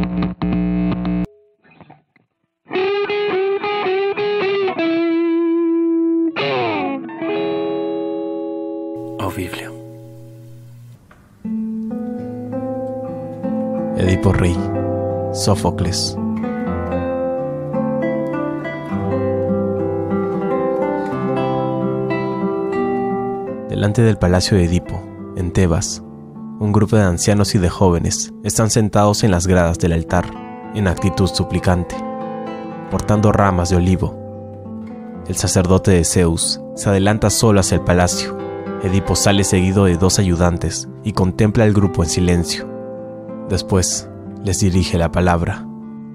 Oh Biblia. Edipo Rey, Sófocles. Delante del palacio de Edipo, en Tebas, un grupo de ancianos y de jóvenes están sentados en las gradas del altar, en actitud suplicante, portando ramas de olivo. El sacerdote de Zeus se adelanta solo hacia el palacio. Edipo sale seguido de 2 ayudantes y contempla al grupo en silencio. Después les dirige la palabra.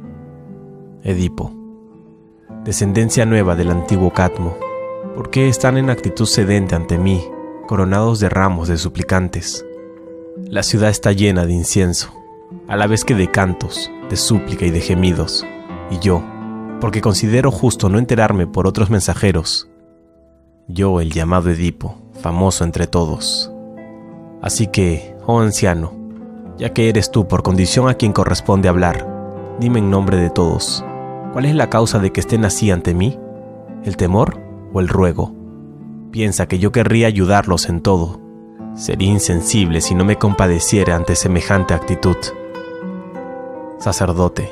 Edipo, descendencia nueva del antiguo Cadmo, ¿por qué están en actitud sedente ante mí, coronados de ramos de suplicantes? La ciudad está llena de incienso, a la vez que de cantos, de súplica y de gemidos. Y yo, porque considero justo no enterarme por otros mensajeros, yo, el llamado Edipo, famoso entre todos. Así que, oh anciano, ya que eres tú por condición a quien corresponde hablar, dime en nombre de todos, ¿cuál es la causa de que estén así ante mí? ¿El temor o el ruego? Piensa que yo querría ayudarlos en todo. Sería insensible si no me compadeciera ante semejante actitud. Sacerdote.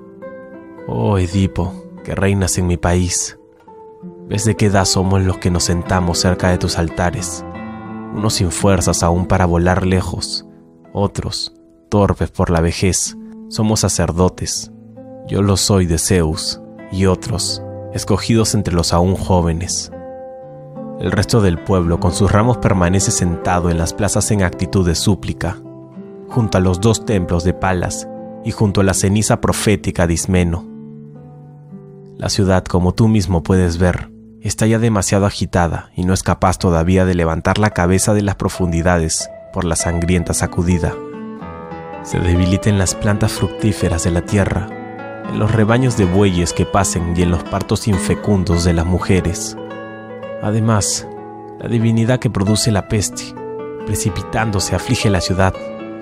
Oh Edipo, que reinas en mi país. ¿Ves de qué edad somos los que nos sentamos cerca de tus altares? Unos sin fuerzas aún para volar lejos, otros, torpes por la vejez, somos sacerdotes. Yo lo soy de Zeus, y otros, escogidos entre los aún jóvenes. El resto del pueblo con sus ramos permanece sentado en las plazas en actitud de súplica, junto a los 2 templos de Palas y junto a la ceniza profética de Ismeno. La ciudad, como tú mismo puedes ver, está ya demasiado agitada y no es capaz todavía de levantar la cabeza de las profundidades por la sangrienta sacudida. Se debilita en las plantas fructíferas de la tierra, en los rebaños de bueyes que pasen y en los partos infecundos de las mujeres. Además, la divinidad que produce la peste, precipitándose, aflige la ciudad.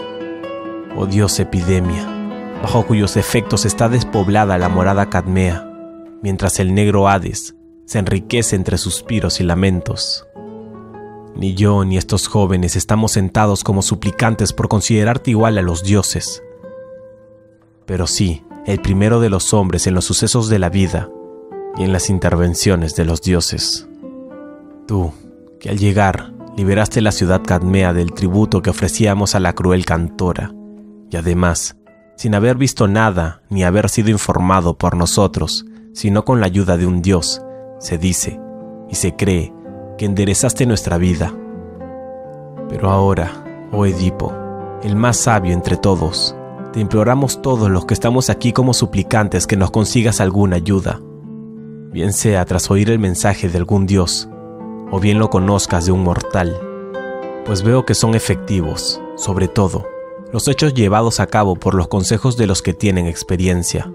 Odiosa epidemia, bajo cuyos efectos está despoblada la morada cadmea, mientras el negro Hades se enriquece entre suspiros y lamentos. Ni yo ni estos jóvenes estamos sentados como suplicantes por considerarte igual a los dioses. Pero sí, el primero de los hombres en los sucesos de la vida y en las intervenciones de los dioses. Tú, que al llegar liberaste la ciudad cadmea del tributo que ofrecíamos a la cruel cantora, y además, sin haber visto nada ni haber sido informado por nosotros, sino con la ayuda de un dios, se dice y se cree que enderezaste nuestra vida. Pero ahora, oh Edipo, el más sabio entre todos, te imploramos todos los que estamos aquí como suplicantes que nos consigas alguna ayuda, bien sea tras oír el mensaje de algún dios, o bien lo conozcas de un mortal, pues veo que son efectivos, sobre todo, los hechos llevados a cabo por los consejos de los que tienen experiencia.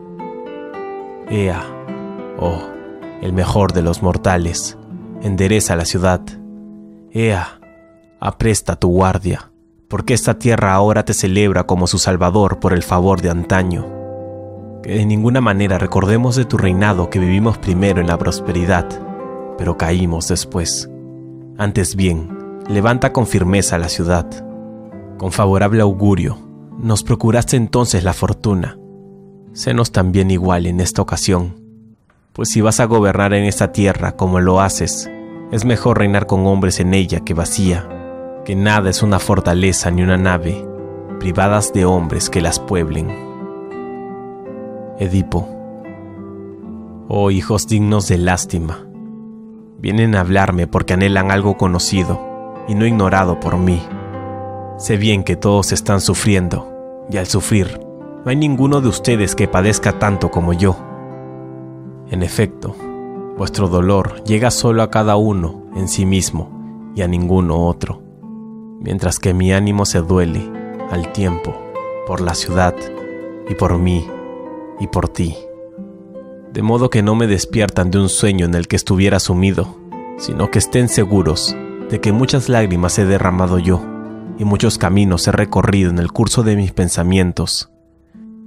Ea, oh, el mejor de los mortales, endereza la ciudad. Ea, apresta tu guardia, porque esta tierra ahora te celebra como su salvador por el favor de antaño. Que de ninguna manera recordemos de tu reinado que vivimos primero en la prosperidad, pero caímos después. Antes bien, levanta con firmeza la ciudad. Con favorable augurio, nos procuraste entonces la fortuna. Sénos también igual en esta ocasión, pues si vas a gobernar en esta tierra como lo haces, es mejor reinar con hombres en ella que vacía, que nada es una fortaleza ni una nave, privadas de hombres que las pueblen. Edipo. Oh hijos dignos de lástima, vienen a hablarme porque anhelan algo conocido y no ignorado por mí. Sé bien que todos están sufriendo, y al sufrir, no hay ninguno de ustedes que padezca tanto como yo. En efecto, vuestro dolor llega solo a cada uno en sí mismo y a ninguno otro, mientras que mi ánimo se duele al tiempo por la ciudad y por mí y por ti. De modo que no me despiertan de un sueño en el que estuviera sumido, sino que estén seguros de que muchas lágrimas he derramado yo y muchos caminos he recorrido en el curso de mis pensamientos.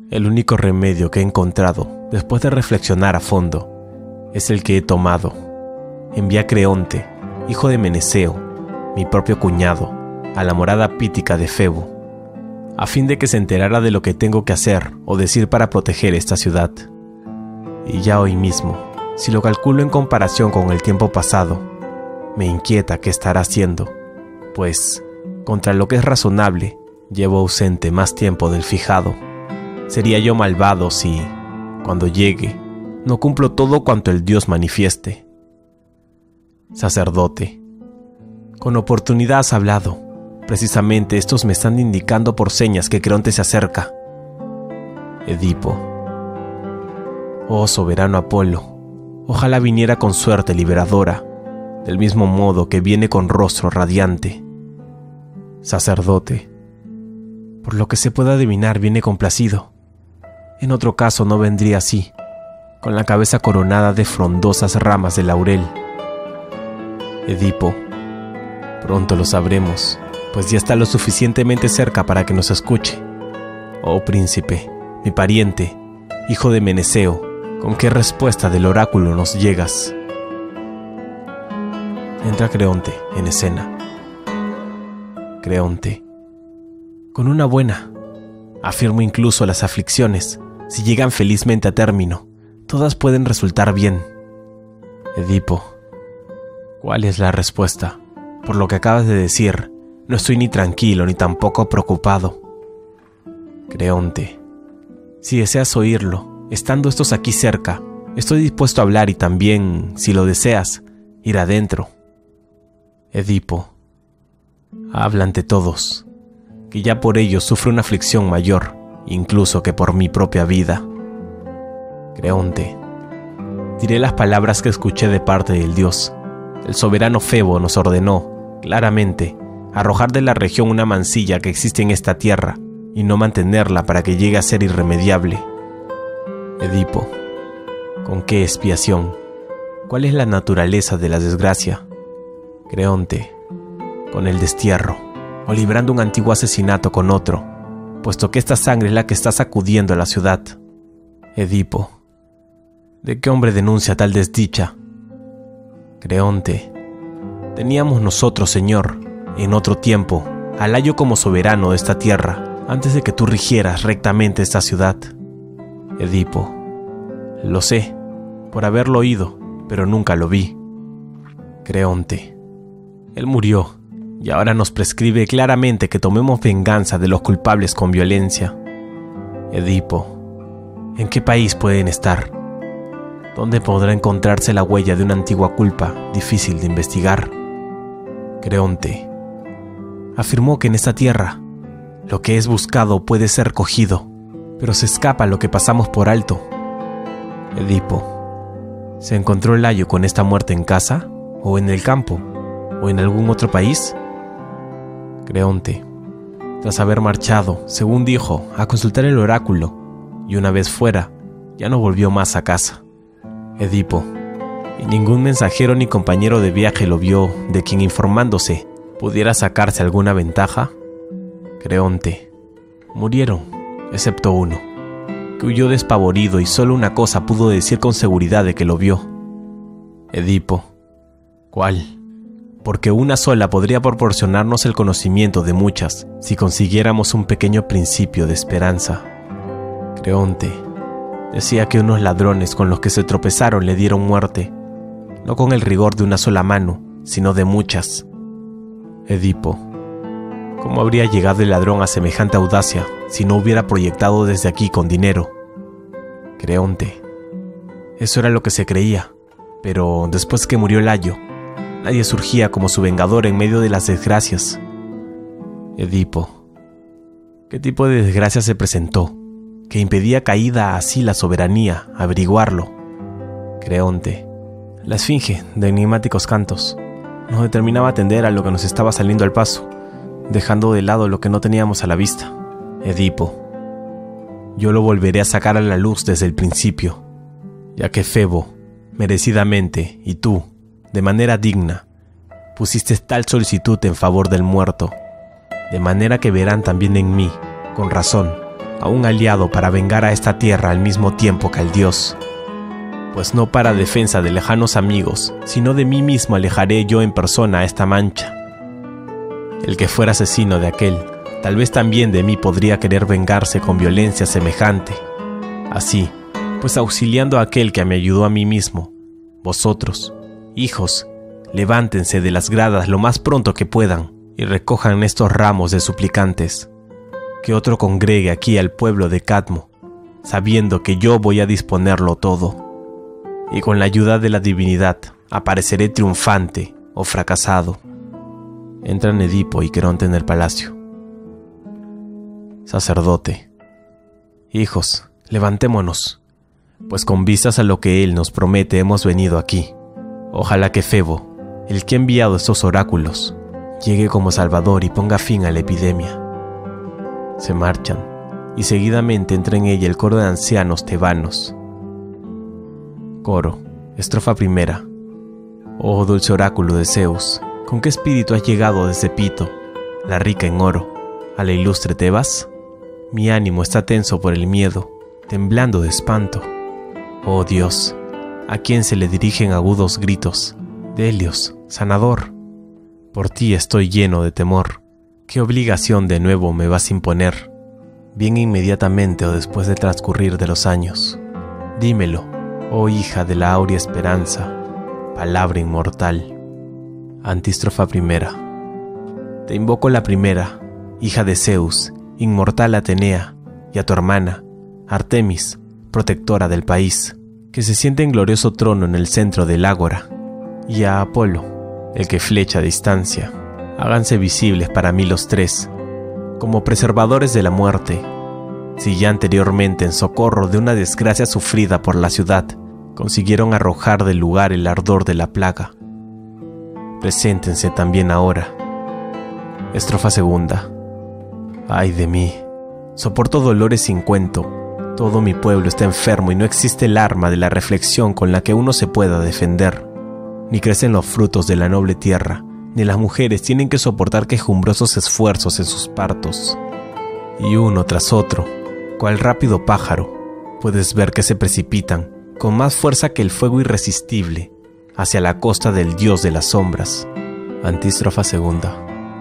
El único remedio que he encontrado, después de reflexionar a fondo, es el que he tomado. Envié a Creonte, hijo de Meneceo, mi propio cuñado, a la morada pítica de Febo, a fin de que se enterara de lo que tengo que hacer o decir para proteger esta ciudad. Y ya hoy mismo, si lo calculo en comparación con el tiempo pasado, me inquieta qué estará haciendo, pues, contra lo que es razonable, llevo ausente más tiempo del fijado. Sería yo malvado si, cuando llegue, no cumplo todo cuanto el Dios manifieste. Sacerdote, con oportunidad has hablado. Precisamente estos me están indicando por señas que Creonte se acerca. Edipo, oh soberano Apolo, ojalá viniera con suerte liberadora, del mismo modo que viene con rostro radiante. Sacerdote, por lo que se pueda adivinar viene complacido. En otro caso no vendría así, con la cabeza coronada de frondosas ramas de laurel. Edipo, pronto lo sabremos, pues ya está lo suficientemente cerca para que nos escuche. Oh príncipe, mi pariente, hijo de Meneceo, ¿con qué respuesta del oráculo nos llegas? Entra Creonte en escena. Creonte, con una buena. Afirmo incluso las aflicciones, si llegan felizmente a término, todas pueden resultar bien. Edipo, ¿cuál es la respuesta? Por lo que acabas de decir, no estoy ni tranquilo ni tampoco preocupado. Creonte, si deseas oírlo, estando estos aquí cerca, estoy dispuesto a hablar y también, si lo deseas, ir adentro. Edipo, habla ante todos, que ya por ello sufro una aflicción mayor, incluso que por mi propia vida. Creonte, diré las palabras que escuché de parte del dios. El soberano Febo nos ordenó, claramente, arrojar de la región una mancilla que existe en esta tierra y no mantenerla para que llegue a ser irremediable. Edipo, ¿con qué expiación? ¿Cuál es la naturaleza de la desgracia? Creonte, con el destierro, o librando un antiguo asesinato con otro, puesto que esta sangre es la que está sacudiendo a la ciudad. Edipo, ¿de qué hombre denuncia tal desdicha? Creonte, teníamos nosotros, señor, en otro tiempo, al Layo como soberano de esta tierra, antes de que tú rigieras rectamente esta ciudad. Edipo, lo sé, por haberlo oído, pero nunca lo vi. Creonte, él murió, y ahora nos prescribe claramente que tomemos venganza de los culpables con violencia. Edipo, ¿en qué país pueden estar? ¿Dónde podrá encontrarse la huella de una antigua culpa difícil de investigar? Creonte, afirmó que en esta tierra, lo que es buscado puede ser cogido, pero se escapa lo que pasamos por alto. Edipo, ¿se encontró Layo con esta muerte en casa, o en el campo, o en algún otro país? Creonte, tras haber marchado, según dijo, a consultar el oráculo, y una vez fuera, ya no volvió más a casa. Edipo, y ningún mensajero ni compañero de viaje lo vio, de quien informándose pudiera sacarse alguna ventaja. Creonte, murieron, excepto uno, que huyó despavorido y solo una cosa pudo decir con seguridad de que lo vio. Edipo, ¿cuál? Porque una sola podría proporcionarnos el conocimiento de muchas, si consiguiéramos un pequeño principio de esperanza. Creonte, decía que unos ladrones con los que se tropezaron le dieron muerte, no con el rigor de una sola mano, sino de muchas. Edipo, ¿cómo habría llegado el ladrón a semejante audacia si no hubiera proyectado desde aquí con dinero? Creonte, eso era lo que se creía, pero después que murió Layo, nadie surgía como su vengador en medio de las desgracias. Edipo, ¿qué tipo de desgracia se presentó, que impedía caída así la soberanía, averiguarlo? Creonte, la esfinge de enigmáticos cantos nos determinaba atender a lo que nos estaba saliendo al paso, dejando de lado lo que no teníamos a la vista. Edipo, yo lo volveré a sacar a la luz desde el principio, ya que Febo, merecidamente, y tú, de manera digna, pusiste tal solicitud en favor del muerto, de manera que verán también en mí, con razón, a un aliado para vengar a esta tierra al mismo tiempo que al Dios. Pues no para defensa de lejanos amigos, sino de mí mismo alejaré yo en persona a esta mancha. El que fuera asesino de aquel, tal vez también de mí podría querer vengarse con violencia semejante. Así, pues auxiliando a aquel que me ayudó a mí mismo, vosotros, hijos, levántense de las gradas lo más pronto que puedan y recojan estos ramos de suplicantes. Que otro congregue aquí al pueblo de Cadmo, sabiendo que yo voy a disponerlo todo. Y con la ayuda de la divinidad apareceré triunfante o fracasado. Entran Edipo y Queronte en el palacio. Sacerdote. Hijos, levantémonos, pues con vistas a lo que él nos promete hemos venido aquí. Ojalá que Febo, el que ha enviado estos oráculos, llegue como salvador y ponga fin a la epidemia. Se marchan, y seguidamente entra en ella el coro de ancianos tebanos. Coro, estrofa primera. Oh dulce oráculo de Zeus, ¿con qué espíritu has llegado desde Pito, la rica en oro, a la ilustre Tebas? Mi ánimo está tenso por el miedo, temblando de espanto. Oh Dios, ¿a quién se le dirigen agudos gritos? Delios, sanador. Por ti estoy lleno de temor. ¿Qué obligación de nuevo me vas a imponer? Bien inmediatamente o después de transcurrir de los años. Dímelo, oh hija de la áurea esperanza, palabra inmortal. Antístrofa primera. Te invoco la primera, hija de Zeus, inmortal Atenea, y a tu hermana, Artemis, protectora del país, que se siente en glorioso trono en el centro del ágora, y a Apolo, el que flecha a distancia. Háganse visibles para mí los tres, como preservadores de la muerte, si ya anteriormente en socorro de una desgracia sufrida por la ciudad, consiguieron arrojar del lugar el ardor de la plaga. Preséntense también ahora. Estrofa segunda. Ay de mí, soporto dolores sin cuento. Todo mi pueblo está enfermo y no existe el arma de la reflexión con la que uno se pueda defender. Ni crecen los frutos de la noble tierra, ni las mujeres tienen que soportar quejumbrosos esfuerzos en sus partos. Y uno tras otro, cual rápido pájaro, puedes ver que se precipitan, con más fuerza que el fuego irresistible, hacia la costa del dios de las sombras. Antístrofa segunda.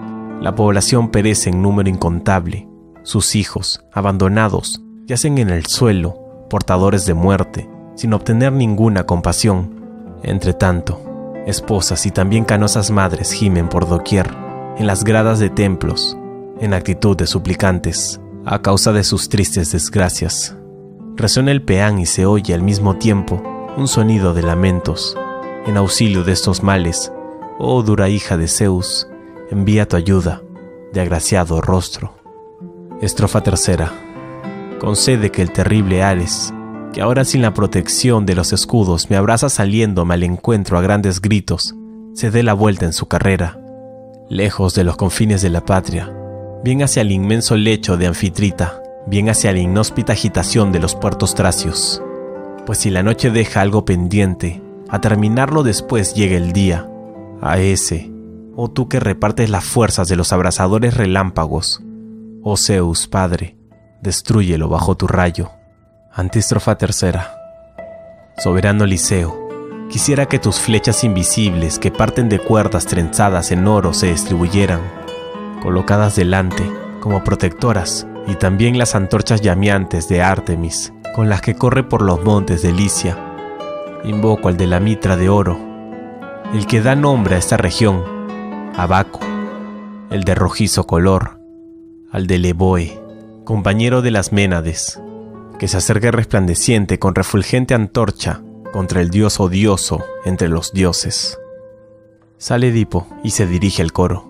La población perece en número incontable. Sus hijos, abandonados, yacen en el suelo, portadores de muerte, sin obtener ninguna compasión. Entre tanto, esposas y también canosas madres gimen por doquier, en las gradas de templos, en actitud de suplicantes, a causa de sus tristes desgracias. Resuena el peán y se oye al mismo tiempo un sonido de lamentos. En auxilio de estos males, oh dura hija de Zeus, envía tu ayuda, de agraciado rostro. Estrofa tercera. Concede que el terrible Ares, que ahora sin la protección de los escudos me abraza saliéndome al encuentro a grandes gritos, se dé la vuelta en su carrera, lejos de los confines de la patria, bien hacia el inmenso lecho de Anfitrita, bien hacia la inhóspita agitación de los puertos tracios. Pues si la noche deja algo pendiente, a terminarlo después llega el día. A ese, oh tú que repartes las fuerzas de los abrasadores relámpagos, oh Zeus, Padre, destrúyelo bajo tu rayo. Antístrofa tercera. Soberano Liceo, quisiera que tus flechas invisibles que parten de cuerdas trenzadas en oro se distribuyeran, colocadas delante como protectoras, y también las antorchas llameantes de Artemis, con las que corre por los montes de Licia. Invoco al de la mitra de oro, el que da nombre a esta región, a Baco, el de rojizo color, al de Leboe, compañero de las Ménades, que se acerque resplandeciente con refulgente antorcha contra el dios odioso entre los dioses. Sale Edipo y se dirige al coro.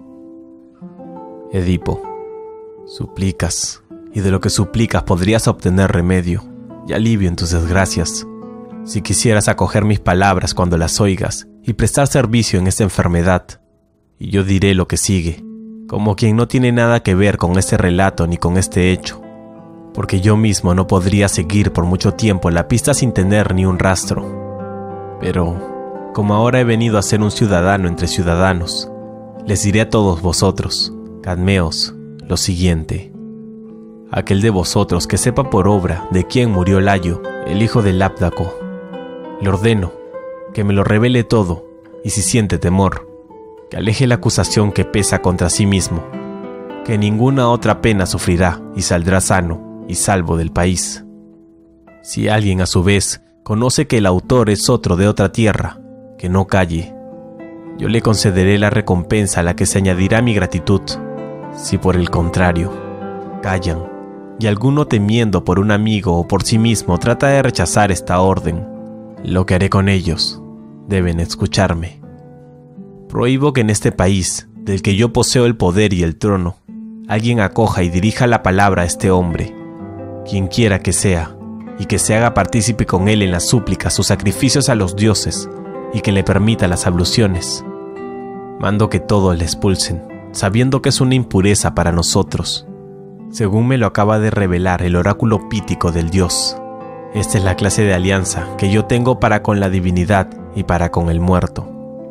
Edipo, suplicas, y de lo que suplicas podrías obtener remedio y alivio en tus desgracias. Si quisieras acoger mis palabras cuando las oigas y prestar servicio en esta enfermedad, y yo diré lo que sigue, como quien no tiene nada que ver con este relato ni con este hecho, porque yo mismo no podría seguir por mucho tiempo la pista sin tener ni un rastro. Pero, como ahora he venido a ser un ciudadano entre ciudadanos, les diré a todos vosotros, cadmeos, lo siguiente. aquel de vosotros que sepa por obra de quién murió Layo, el hijo de Labdaco. Le ordeno que me lo revele todo, y si siente temor, que aleje la acusación que pesa contra sí mismo, que ninguna otra pena sufrirá y saldrá sano y salvo del país. Si alguien a su vez conoce que el autor es otro de otra tierra, que no calle. Yo le concederé la recompensa a la que se añadirá mi gratitud. Si por el contrario callan, y alguno temiendo por un amigo o por sí mismo trata de rechazar esta orden, lo que haré con ellos, deben escucharme. Prohíbo que en este país, del que yo poseo el poder y el trono, alguien acoja y dirija la palabra a este hombre, quien quiera que sea, y que se haga partícipe con él en las súplicas, sus sacrificios a los dioses, y que le permita las abluciones. Mando que todos le expulsen, sabiendo que es una impureza para nosotros, según me lo acaba de revelar el oráculo pítico del dios. Esta es la clase de alianza que yo tengo para con la divinidad y para con el muerto.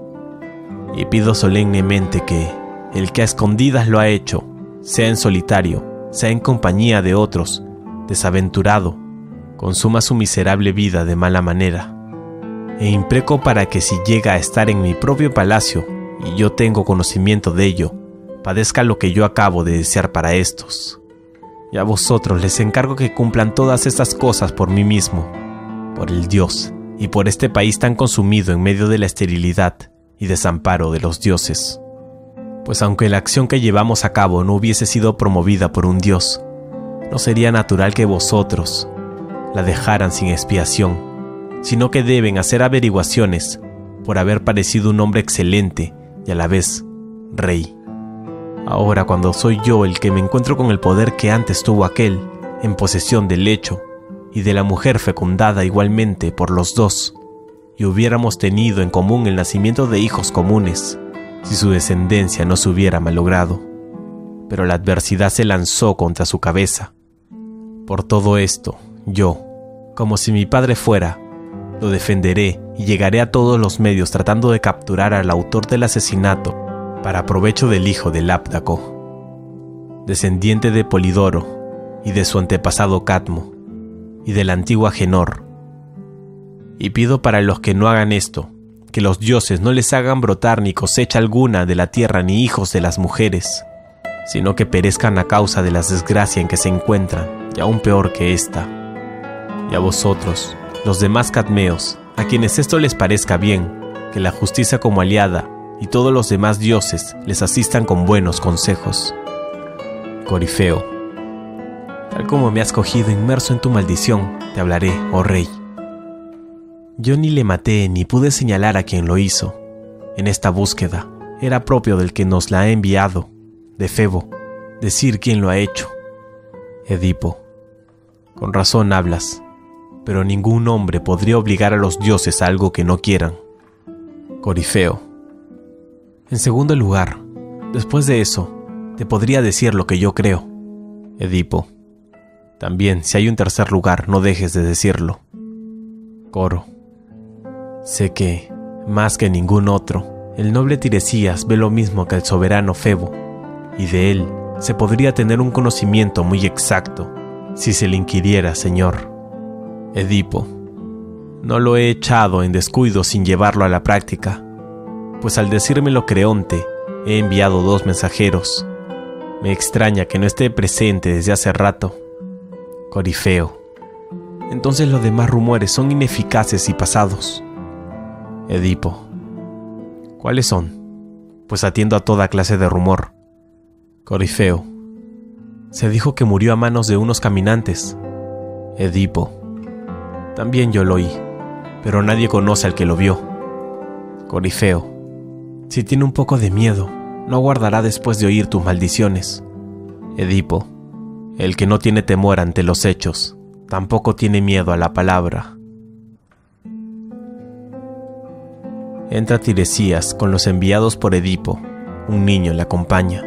Y pido solemnemente que el que a escondidas lo ha hecho, sea en solitario, sea en compañía de otros, desaventurado, consuma su miserable vida de mala manera, e impreco para que si llega a estar en mi propio palacio, y yo tengo conocimiento de ello, padezca lo que yo acabo de desear para estos. Y a vosotros les encargo que cumplan todas estas cosas por mí mismo, por el Dios, y por este país tan consumido en medio de la esterilidad y desamparo de los dioses. Pues aunque la acción que llevamos a cabo no hubiese sido promovida por un Dios, no sería natural que vosotros la dejaran sin expiación, sino que deben hacer averiguaciones por haber parecido un hombre excelente y a la vez rey. Ahora, cuando soy yo el que me encuentro con el poder que antes tuvo aquel, en posesión del lecho y de la mujer fecundada igualmente por los dos, y hubiéramos tenido en común el nacimiento de hijos comunes, si su descendencia no se hubiera malogrado. Pero la adversidad se lanzó contra su cabeza. Por todo esto, yo, como si mi padre fuera, lo defenderé y llegaré a todos los medios tratando de capturar al autor del asesinato para provecho del hijo de Labdaco, descendiente de Polidoro y de su antepasado Cadmo y de la antigua Genor. Y pido para los que no hagan esto, que los dioses no les hagan brotar ni cosecha alguna de la tierra ni hijos de las mujeres, sino que perezcan a causa de la desgracia en que se encuentran, y aún peor que esta. Y a vosotros, los demás cadmeos, a quienes esto les parezca bien, que la justicia como aliada y todos los demás dioses les asistan con buenos consejos. Corifeo, tal como me has cogido inmerso en tu maldición, te hablaré, oh rey. Yo ni le maté ni pude señalar a quien lo hizo. En esta búsqueda era propio del que nos la ha enviado, de Febo, decir quién lo ha hecho. Edipo, con razón hablas, pero ningún hombre podría obligar a los dioses a algo que no quieran. Corifeo, en segundo lugar, después de eso, te podría decir lo que yo creo. Edipo, también, si hay un tercer lugar, no dejes de decirlo. Coro, sé que, más que ningún otro, el noble Tiresias ve lo mismo que el soberano Febo, y de él se podría tener un conocimiento muy exacto, si se le inquiriera, señor. Edipo, no lo he echado en descuido sin llevarlo a la práctica, pues al decírmelo Creonte, he enviado 2 mensajeros. Me extraña que no esté presente desde hace rato. Corifeo, entonces los demás rumores son ineficaces y pasados. Edipo, ¿cuáles son? Pues atiendo a toda clase de rumor. Corifeo, se dijo que murió a manos de unos caminantes. Edipo, también yo lo oí, pero nadie conoce al que lo vio. Corifeo, si tiene un poco de miedo, no aguardará después de oír tus maldiciones. Edipo, el que no tiene temor ante los hechos, tampoco tiene miedo a la palabra. Entra Tiresias con los enviados por Edipo. Un niño le acompaña.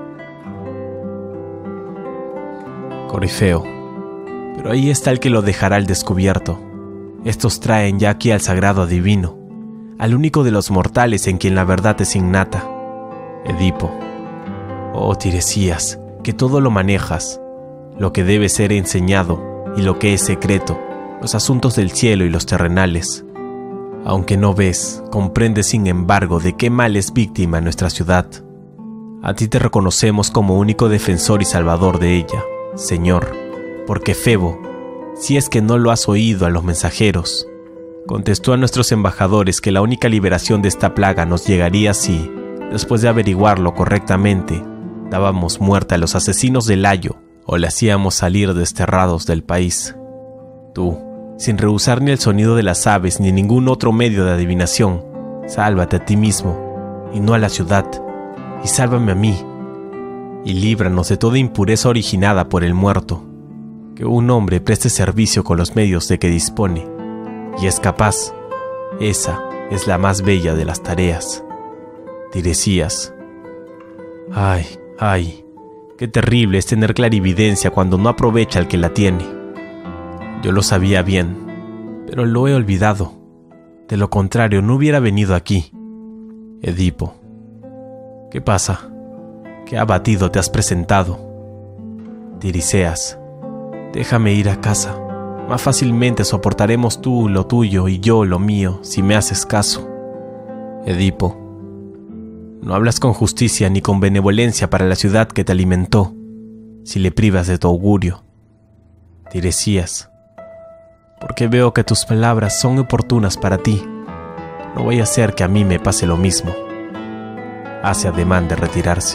Corifeo, pero ahí está el que lo dejará al descubierto. Estos traen ya aquí al sagrado adivino, al único de los mortales en quien la verdad es innata. Edipo, oh Tiresias, que todo lo manejas, lo que debe ser enseñado y lo que es secreto, los asuntos del cielo y los terrenales. Aunque no ves, comprendes sin embargo de qué mal es víctima nuestra ciudad. A ti te reconocemos como único defensor y salvador de ella, Señor, porque Febo, si es que no lo has oído a los mensajeros, contestó a nuestros embajadores que la única liberación de esta plaga nos llegaría si, después de averiguarlo correctamente, dábamos muerte a los asesinos de Layo o le hacíamos salir desterrados del país. Tú, sin rehusar ni el sonido de las aves ni ningún otro medio de adivinación, sálvate a ti mismo y no a la ciudad, y sálvame a mí, y líbranos de toda impureza originada por el muerto. Que un hombre preste servicio con los medios de que dispone, y es capaz, esa es la más bella de las tareas. Tiresias. Ay, ay, qué terrible es tener clarividencia cuando no aprovecha el que la tiene. Yo lo sabía bien, pero lo he olvidado. De lo contrario, no hubiera venido aquí. Edipo. ¿Qué pasa? ¿Qué abatido te has presentado? Tiriseas. Déjame ir a casa. Más fácilmente soportaremos tú lo tuyo y yo lo mío, si me haces caso. Edipo. No hablas con justicia ni con benevolencia para la ciudad que te alimentó, si le privas de tu augurio. Tiresias. Porque veo que tus palabras son oportunas para ti. No vaya a ser que a mí me pase lo mismo. Hace ademán de retirarse.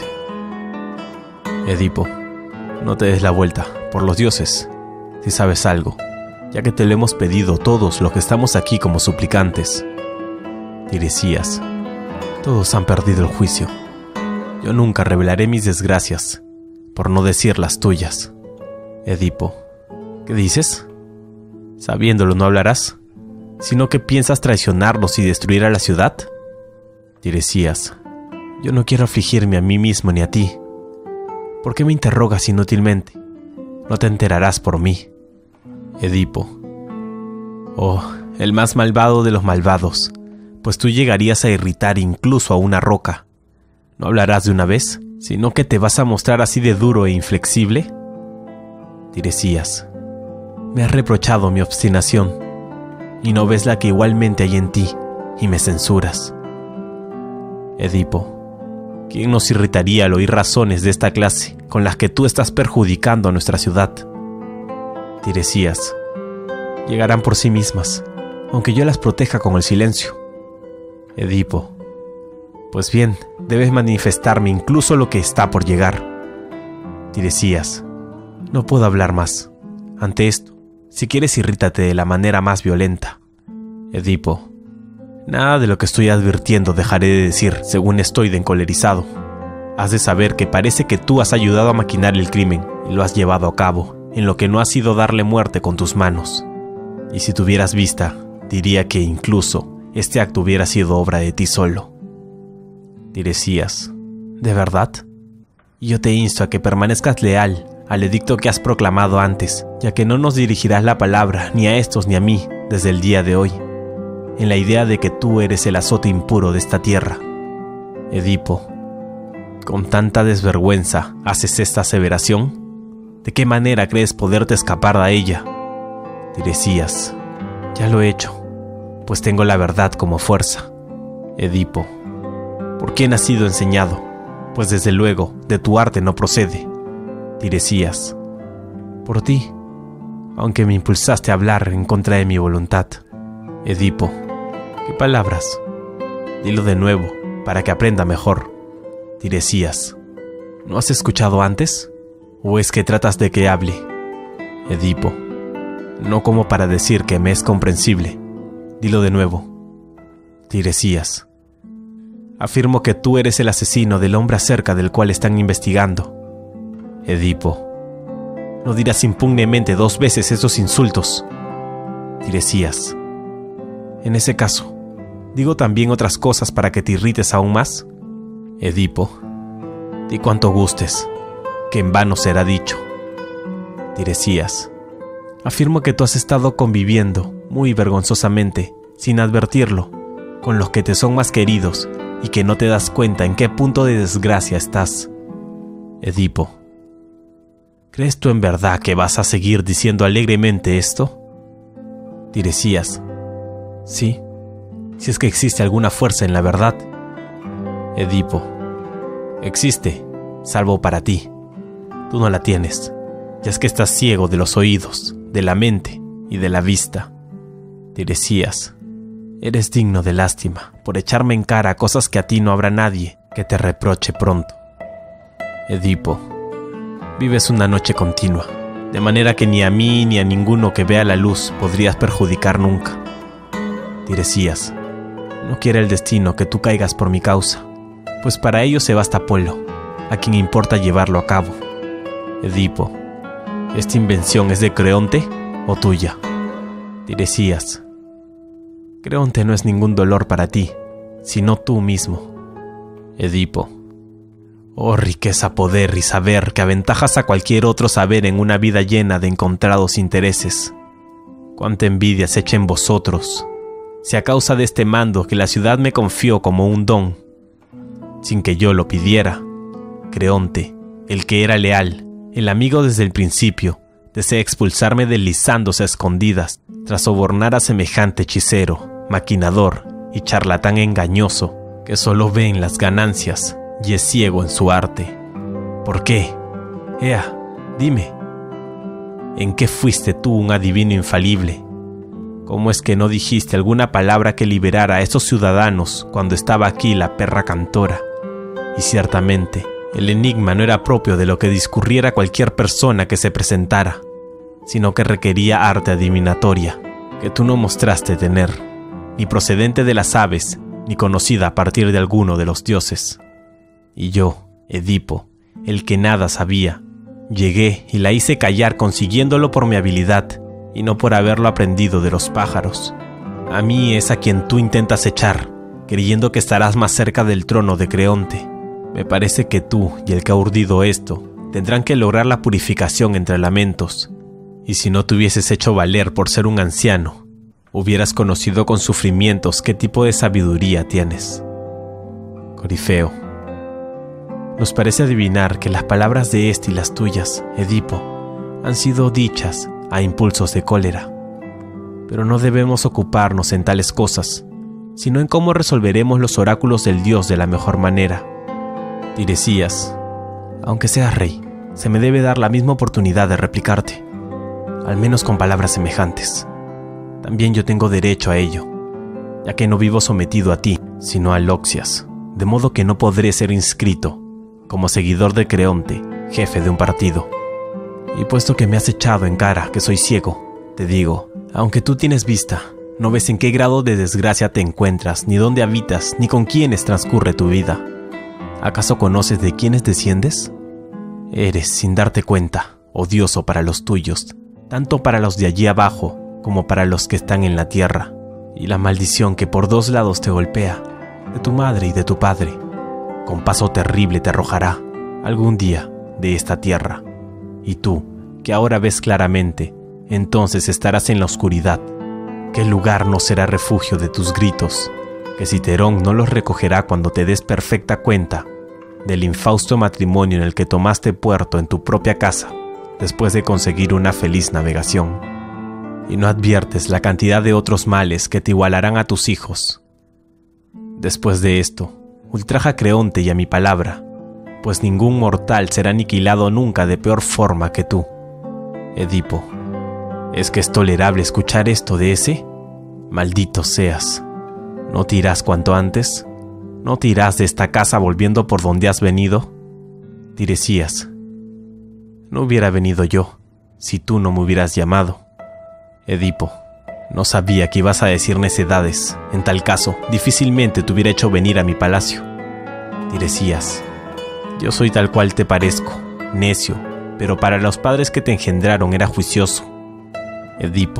Edipo. No te des la vuelta, por los dioses, si sabes algo, ya que te lo hemos pedido todos los que estamos aquí como suplicantes. Tiresias. Todos han perdido el juicio. Yo nunca revelaré mis desgracias, por no decir las tuyas. Edipo. ¿Qué dices? Sabiéndolo no hablarás, sino que piensas traicionarnos y destruir a la ciudad. Tiresias. Yo no quiero afligirme a mí mismo ni a ti. ¿Por qué me interrogas inútilmente? No te enterarás por mí. Edipo. Oh, el más malvado de los malvados, pues tú llegarías a irritar incluso a una roca. ¿No hablarás de una vez, sino que te vas a mostrar así de duro e inflexible? Tiresias. Me has reprochado mi obstinación, y no ves la que igualmente hay en ti, y me censuras. Edipo. ¿Quién nos irritaría al oír razones de esta clase con las que tú estás perjudicando a nuestra ciudad? Tiresias. Llegarán por sí mismas, aunque yo las proteja con el silencio. Edipo. Pues bien, debes manifestarme incluso lo que está por llegar. Tiresias. No puedo hablar más. Ante esto, si quieres irrítate de la manera más violenta. Edipo. Nada de lo que estoy advirtiendo dejaré de decir según estoy de encolerizado. Has de saber que parece que tú has ayudado a maquinar el crimen y lo has llevado a cabo, en lo que no ha sido darle muerte con tus manos. Y si tuvieras vista, diría que incluso este acto hubiera sido obra de ti solo. Tiresias. ¿De verdad? Y yo te insto a que permanezcas leal al edicto que has proclamado antes, ya que no nos dirigirás la palabra ni a estos ni a mí desde el día de hoy, en la idea de que tú eres el azote impuro de esta tierra. Edipo. ¿Con tanta desvergüenza haces esta aseveración? ¿De qué manera crees poderte escapar de ella? Tiresias. Ya lo he hecho, pues tengo la verdad como fuerza. Edipo. ¿Por quién has sido enseñado? Pues desde luego, de tu arte no procede. Tiresias. Por ti, aunque me impulsaste a hablar en contra de mi voluntad. Edipo. ¿Qué palabras? Dilo de nuevo, para que aprenda mejor. Tiresias. ¿No has escuchado antes? ¿O es que tratas de que hable? Edipo. No como para decir que me es comprensible. Dilo de nuevo. Tiresias. Afirmo que tú eres el asesino del hombre acerca del cual están investigando. Edipo. No dirás impugnemente 2 veces esos insultos. Tiresias. En ese caso, ¿digo también otras cosas para que te irrites aún más? Edipo. Di cuanto gustes, que en vano será dicho. Tiresias. Afirmo que tú has estado conviviendo, muy vergonzosamente, sin advertirlo, con los que te son más queridos y que no te das cuenta en qué punto de desgracia estás. Edipo. ¿Crees tú en verdad que vas a seguir diciendo alegremente esto? Tiresias: sí, si es que existe alguna fuerza en la verdad. Edipo: existe, salvo para ti. Tú no la tienes, ya es que estás ciego de los oídos, de la mente y de la vista. Tiresias: eres digno de lástima por echarme en cara cosas que a ti no habrá nadie que te reproche pronto. Edipo: vives una noche continua, de manera que ni a mí ni a ninguno que vea la luz podrías perjudicar nunca. Tiresias: no quiere el destino que tú caigas por mi causa, pues para ello se basta Apolo, a quien importa llevarlo a cabo. Edipo: ¿esta invención es de Creonte o tuya? Tiresias: Creonte no es ningún dolor para ti, sino tú mismo. Edipo: oh riqueza, poder y saber que aventajas a cualquier otro saber en una vida llena de encontrados intereses. Cuánta envidia se echa en vosotros, si a causa de este mando que la ciudad me confió como un don, sin que yo lo pidiera, Creonte, el que era leal, el amigo desde el principio, desea expulsarme deslizándose a escondidas, tras sobornar a semejante hechicero, maquinador y charlatán engañoso, que solo ve en las ganancias y es ciego en su arte. ¿Por qué? Ea, dime, ¿en qué fuiste tú un adivino infalible? ¿Cómo es que no dijiste alguna palabra que liberara a esos ciudadanos cuando estaba aquí la perra cantora? Y ciertamente, el enigma no era propio de lo que discurriera cualquier persona que se presentara, sino que requería arte adivinatoria, que tú no mostraste tener, ni procedente de las aves, ni conocida a partir de alguno de los dioses. Y yo, Edipo, el que nada sabía, llegué y la hice callar consiguiéndolo por mi habilidad y no por haberlo aprendido de los pájaros. A mí es a quien tú intentas echar, creyendo que estarás más cerca del trono de Creonte. Me parece que tú y el que ha urdido esto tendrán que lograr la purificación entre lamentos, y si no te hubieses hecho valer por ser un anciano, hubieras conocido con sufrimientos qué tipo de sabiduría tienes. Corifeo: nos parece adivinar que las palabras de este y las tuyas, Edipo, han sido dichas a impulsos de cólera. Pero no debemos ocuparnos en tales cosas, sino en cómo resolveremos los oráculos del dios de la mejor manera. Tiresias: aunque seas rey, se me debe dar la misma oportunidad de replicarte, al menos con palabras semejantes. También yo tengo derecho a ello, ya que no vivo sometido a ti, sino a Loxias, de modo que no podré ser inscrito como seguidor de Creonte, jefe de un partido. Y puesto que me has echado en cara que soy ciego, te digo, aunque tú tienes vista, no ves en qué grado de desgracia te encuentras, ni dónde habitas, ni con quiénes transcurre tu vida. ¿Acaso conoces de quiénes desciendes? Eres, sin darte cuenta, odioso para los tuyos, tanto para los de allí abajo como para los que están en la tierra, y la maldición que por dos lados te golpea, de tu madre y de tu padre, con paso terrible te arrojará algún día de esta tierra. Y tú, que ahora ves claramente, entonces estarás en la oscuridad. ¿Qué lugar no será refugio de tus gritos? Que Citerón no los recogerá cuando te des perfecta cuenta del infausto matrimonio en el que tomaste puerto en tu propia casa, después de conseguir una feliz navegación. Y no adviertes la cantidad de otros males que te igualarán a tus hijos. Después de esto, ultraja a Creonte y a mi palabra, pues ningún mortal será aniquilado nunca de peor forma que tú. Edipo: ¿es que es tolerable escuchar esto de ese? Maldito seas. ¿No te irás cuanto antes? ¿No te irás de esta casa volviendo por donde has venido? Tiresias: no hubiera venido yo, si tú no me hubieras llamado. Edipo: no sabía que ibas a decir necedades. En tal caso, difícilmente te hubiera hecho venir a mi palacio. Tiresias: yo soy tal cual te parezco, necio, pero para los padres que te engendraron era juicioso. Edipo: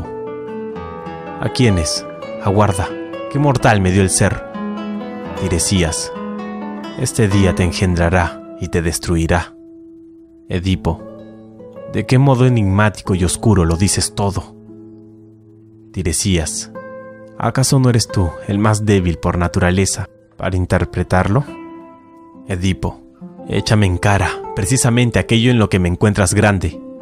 ¿a quiénes? Aguarda, ¿qué mortal me dio el ser? Tiresias: este día te engendrará y te destruirá. Edipo: ¿de qué modo enigmático y oscuro lo dices todo? Tiresias: ¿acaso no eres tú el más débil por naturaleza para interpretarlo? Edipo: échame en cara precisamente aquello en lo que me encuentras grande,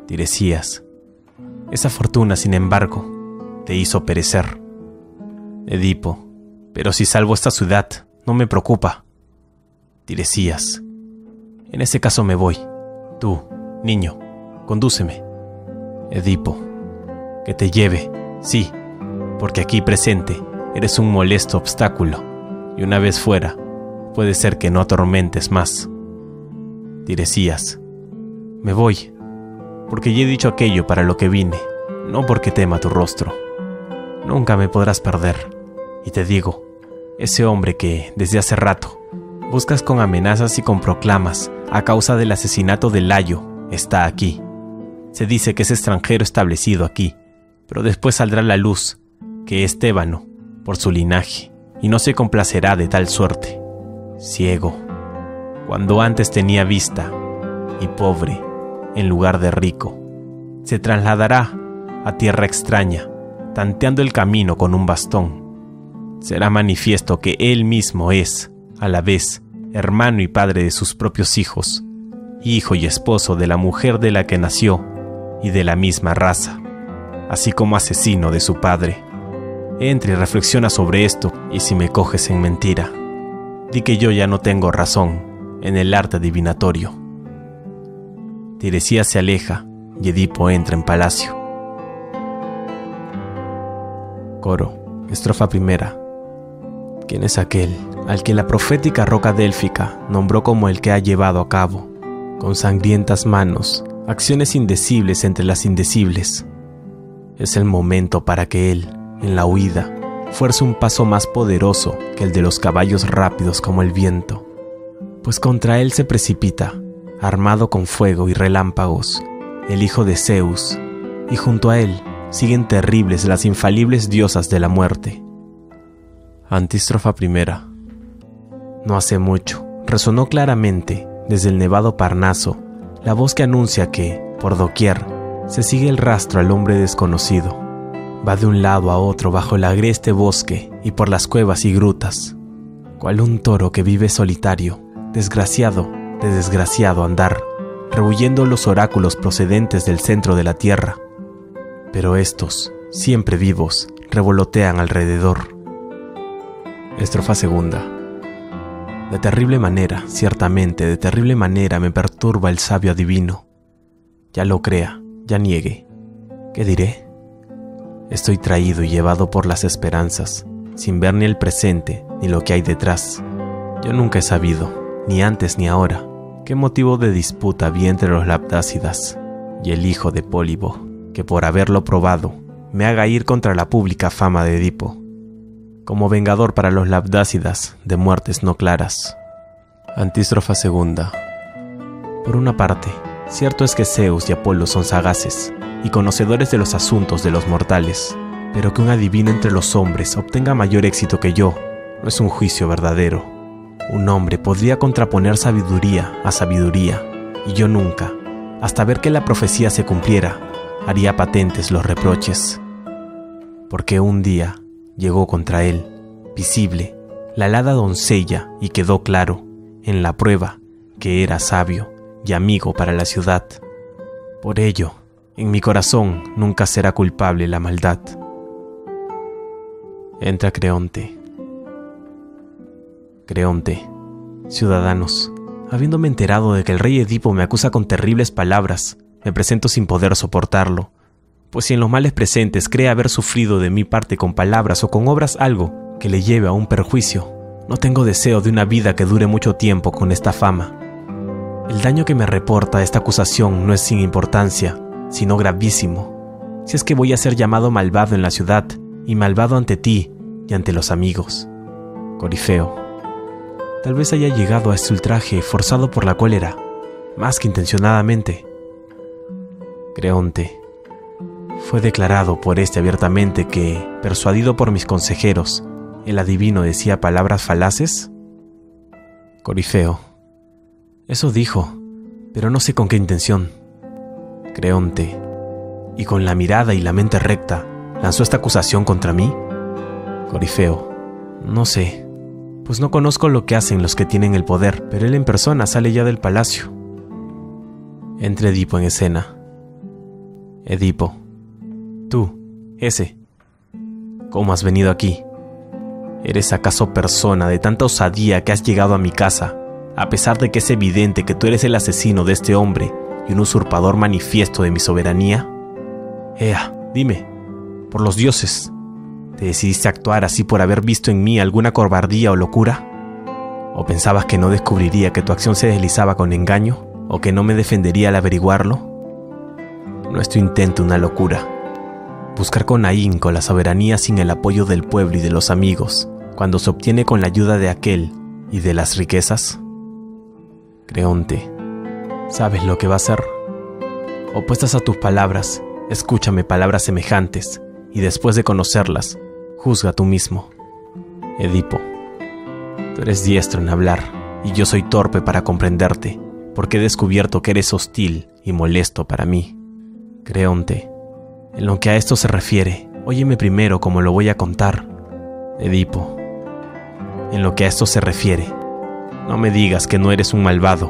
Tiresias. Esa fortuna, sin embargo, te hizo perecer. Edipo. Pero si salvo esta ciudad, no me preocupa. Tiresias. En ese caso me voy. Tú, niño, condúceme. Edipo. Que te lleve, sí, porque aquí presente eres un molesto obstáculo, y una vez fuera, puede ser que no atormentes más. Tiresias. Me voy, porque ya he dicho aquello para lo que vine, no porque tema tu rostro. Nunca me podrás perder, y te digo, ese hombre que, desde hace rato, buscas con amenazas y con proclamas a causa del asesinato de Layo, está aquí. Se dice que es extranjero establecido aquí, pero después saldrá a la luz que es tébano por su linaje, y no se complacerá de tal suerte. Ciego, cuando antes tenía vista, y pobre, en lugar de rico, se trasladará a tierra extraña, tanteando el camino con un bastón. Será manifiesto que él mismo es, a la vez, hermano y padre de sus propios hijos, hijo y esposo de la mujer de la que nació y de la misma raza, así como asesino de su padre. Entra y reflexiona sobre esto, y si me coges en mentira, di que yo ya no tengo razón en el arte adivinatorio. Tiresias se aleja y Edipo entra en palacio. Coro, estrofa primera. ¿Quién es aquel al que la profética roca délfica nombró como el que ha llevado a cabo, con sangrientas manos, acciones indecibles entre las indecibles? Es el momento para que él, en la huida, fuerce un paso más poderoso que el de los caballos rápidos como el viento, pues contra él se precipita, armado con fuego y relámpagos, el hijo de Zeus, y junto a él siguen terribles las infalibles diosas de la muerte. Antístrofa primera. No hace mucho, resonó claramente, desde el nevado Parnaso, la voz que anuncia que, por doquier, se sigue el rastro al hombre desconocido. Va de un lado a otro bajo el agreste bosque y por las cuevas y grutas, cual un toro que vive solitario, desgraciado de desgraciado andar, rehuyendo los oráculos procedentes del centro de la tierra. Pero estos, siempre vivos, revolotean alrededor. Estrofa segunda. De terrible manera, ciertamente, de terrible manera me perturba el sabio adivino. Ya lo crea, ya niegue. ¿Qué diré? Estoy traído y llevado por las esperanzas, sin ver ni el presente ni lo que hay detrás. Yo nunca he sabido, ni antes ni ahora, qué motivo de disputa había entre los labdácidas y el hijo de Pólibo, que por haberlo probado me haga ir contra la pública fama de Edipo, como vengador para los labdácidas de muertes no claras. Antístrofa segunda. Por una parte, cierto es que Zeus y Apolo son sagaces y conocedores de los asuntos de los mortales, pero que un adivino entre los hombres obtenga mayor éxito que yo no es un juicio verdadero. Un hombre podría contraponer sabiduría a sabiduría, y yo nunca, hasta ver que la profecía se cumpliera, haría patentes los reproches. Porque un día llegó contra él, visible, la alada doncella, y quedó claro, en la prueba, que era sabio y amigo para la ciudad. Por ello, en mi corazón nunca será culpable la maldad. Entra Creonte. Creonte, ciudadanos, habiéndome enterado de que el rey Edipo me acusa con terribles palabras, me presento sin poder soportarlo, pues si en los males presentes cree haber sufrido de mi parte con palabras o con obras algo que le lleve a un perjuicio, no tengo deseo de una vida que dure mucho tiempo con esta fama. El daño que me reporta esta acusación no es sin importancia, sino gravísimo, si es que voy a ser llamado malvado en la ciudad, y malvado ante ti y ante los amigos. Corifeo, tal vez haya llegado a este ultraje forzado por la cólera, más que intencionadamente. Creonte, fue declarado por este abiertamente que, persuadido por mis consejeros, el adivino decía palabras falaces. Corifeo, eso dijo, pero no sé con qué intención. Creonte, ¿y con la mirada y la mente recta lanzó esta acusación contra mí? Corifeo, no sé, pues no conozco lo que hacen los que tienen el poder, pero él en persona sale ya del palacio. Entra Edipo en escena. Edipo. Tú, ese. ¿Cómo has venido aquí? ¿Eres acaso persona de tanta osadía que has llegado a mi casa, a pesar de que es evidente que tú eres el asesino de este hombre y un usurpador manifiesto de mi soberanía? Ea, dime, por los dioses, ¿te decidiste actuar así por haber visto en mí alguna cobardía o locura? ¿O pensabas que no descubriría que tu acción se deslizaba con engaño? ¿O que no me defendería al averiguarlo? No es tu intento una locura. Buscar con ahínco la soberanía sin el apoyo del pueblo y de los amigos, cuando se obtiene con la ayuda de aquel y de las riquezas. Creonte, ¿sabes lo que va a hacer? Opuestas a tus palabras, escúchame palabras semejantes, y después de conocerlas, juzga tú mismo. Edipo, tú eres diestro en hablar, y yo soy torpe para comprenderte, porque he descubierto que eres hostil y molesto para mí. Creonte, en lo que a esto se refiere, óyeme primero como lo voy a contar. Edipo, en lo que a esto se refiere, no me digas que no eres un malvado.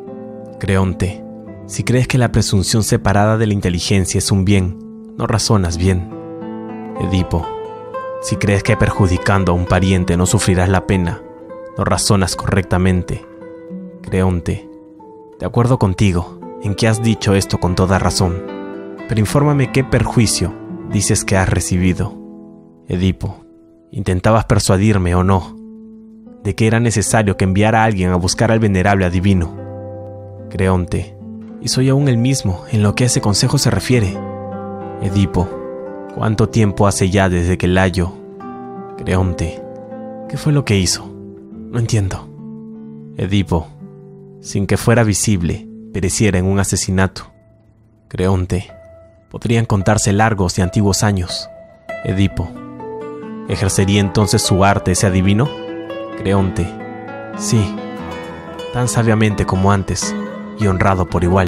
Creonte, si crees que la presunción separada de la inteligencia es un bien, no razonas bien. Edipo, si crees que perjudicando a un pariente no sufrirás la pena, no razonas correctamente. Creonte, de acuerdo contigo en que has dicho esto con toda razón, pero infórmame qué perjuicio dices que has recibido. Edipo, ¿intentabas persuadirme o no de que era necesario que enviara a alguien a buscar al venerable adivino? Creonte, y soy aún el mismo en lo que a ese consejo se refiere. Edipo, ¿cuánto tiempo hace ya desde que Layo? Creonte, ¿qué fue lo que hizo? No entiendo. Edipo, sin que fuera visible, pereciera en un asesinato. Creonte, podrían contarse largos y antiguos años. Edipo, ¿ejercería entonces su arte ese adivino? Creonte, sí, tan sabiamente como antes, y honrado por igual.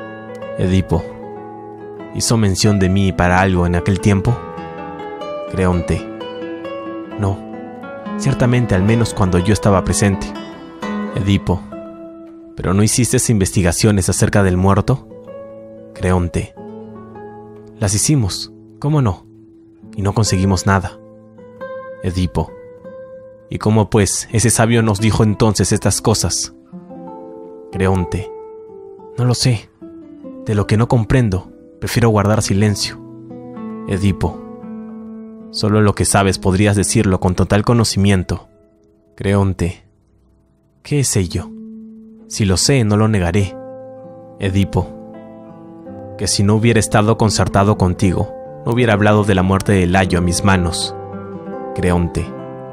Edipo, ¿hizo mención de mí para algo en aquel tiempo? Creonte, no, ciertamente al menos cuando yo estaba presente. Edipo, ¿pero no hiciste investigaciones acerca del muerto? Creonte, las hicimos, ¿cómo no? Y no conseguimos nada. Edipo, ¿y cómo pues ese sabio nos dijo entonces estas cosas? Creonte, no lo sé. De lo que no comprendo, prefiero guardar silencio. Edipo, solo lo que sabes podrías decirlo con total conocimiento. Creonte, ¿qué es ello? Si lo sé, no lo negaré. Edipo, que si no hubiera estado concertado contigo, no hubiera hablado de la muerte de Layo a mis manos. Creonte,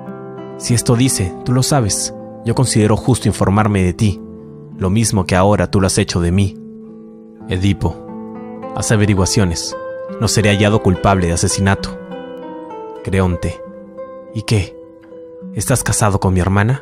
si esto dice, tú lo sabes, yo considero justo informarme de ti, lo mismo que ahora tú lo has hecho de mí. Edipo, haz averiguaciones, no seré hallado culpable de asesinato. Creonte, ¿y qué? ¿Estás casado con mi hermana?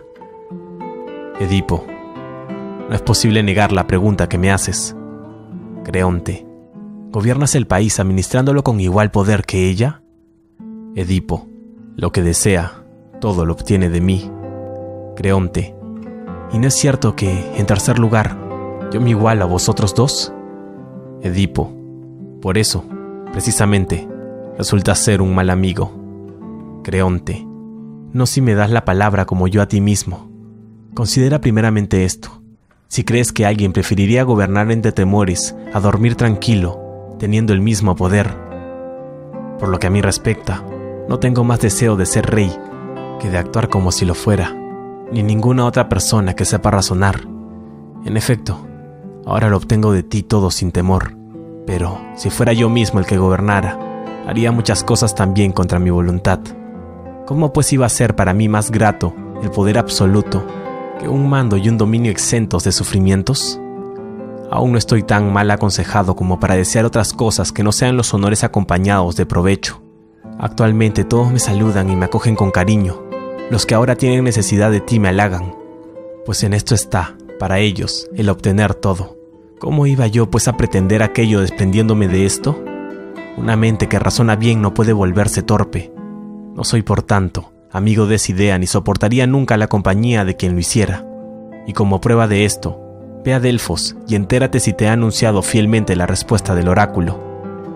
Edipo, no es posible negar la pregunta que me haces. Creonte, ¿gobiernas el país administrándolo con igual poder que ella? Edipo, lo que desea, todo lo obtiene de mí. Creonte, ¿y no es cierto que, en tercer lugar, yo me igualo a vosotros dos? Edipo, por eso, precisamente, resultas ser un mal amigo. Creonte, no si me das la palabra como yo a ti mismo. Considera primeramente esto. Si crees que alguien preferiría gobernar entre temores a dormir tranquilo, teniendo el mismo poder. Por lo que a mí respecta, no tengo más deseo de ser rey que de actuar como si lo fuera, ni ninguna otra persona que sepa razonar. En efecto, ahora lo obtengo de ti todo sin temor, pero si fuera yo mismo el que gobernara, haría muchas cosas también contra mi voluntad. ¿Cómo pues iba a ser para mí más grato el poder absoluto que un mando y un dominio exentos de sufrimientos? Aún no estoy tan mal aconsejado como para desear otras cosas que no sean los honores acompañados de provecho. Actualmente todos me saludan y me acogen con cariño. Los que ahora tienen necesidad de ti me halagan, pues en esto está, para ellos, el obtener todo. ¿Cómo iba yo pues a pretender aquello desprendiéndome de esto? Una mente que razona bien no puede volverse torpe. No soy, por tanto, amigo de esa idea ni soportaría nunca la compañía de quien lo hiciera. Y como prueba de esto, ve a Delfos y entérate si te ha anunciado fielmente la respuesta del oráculo.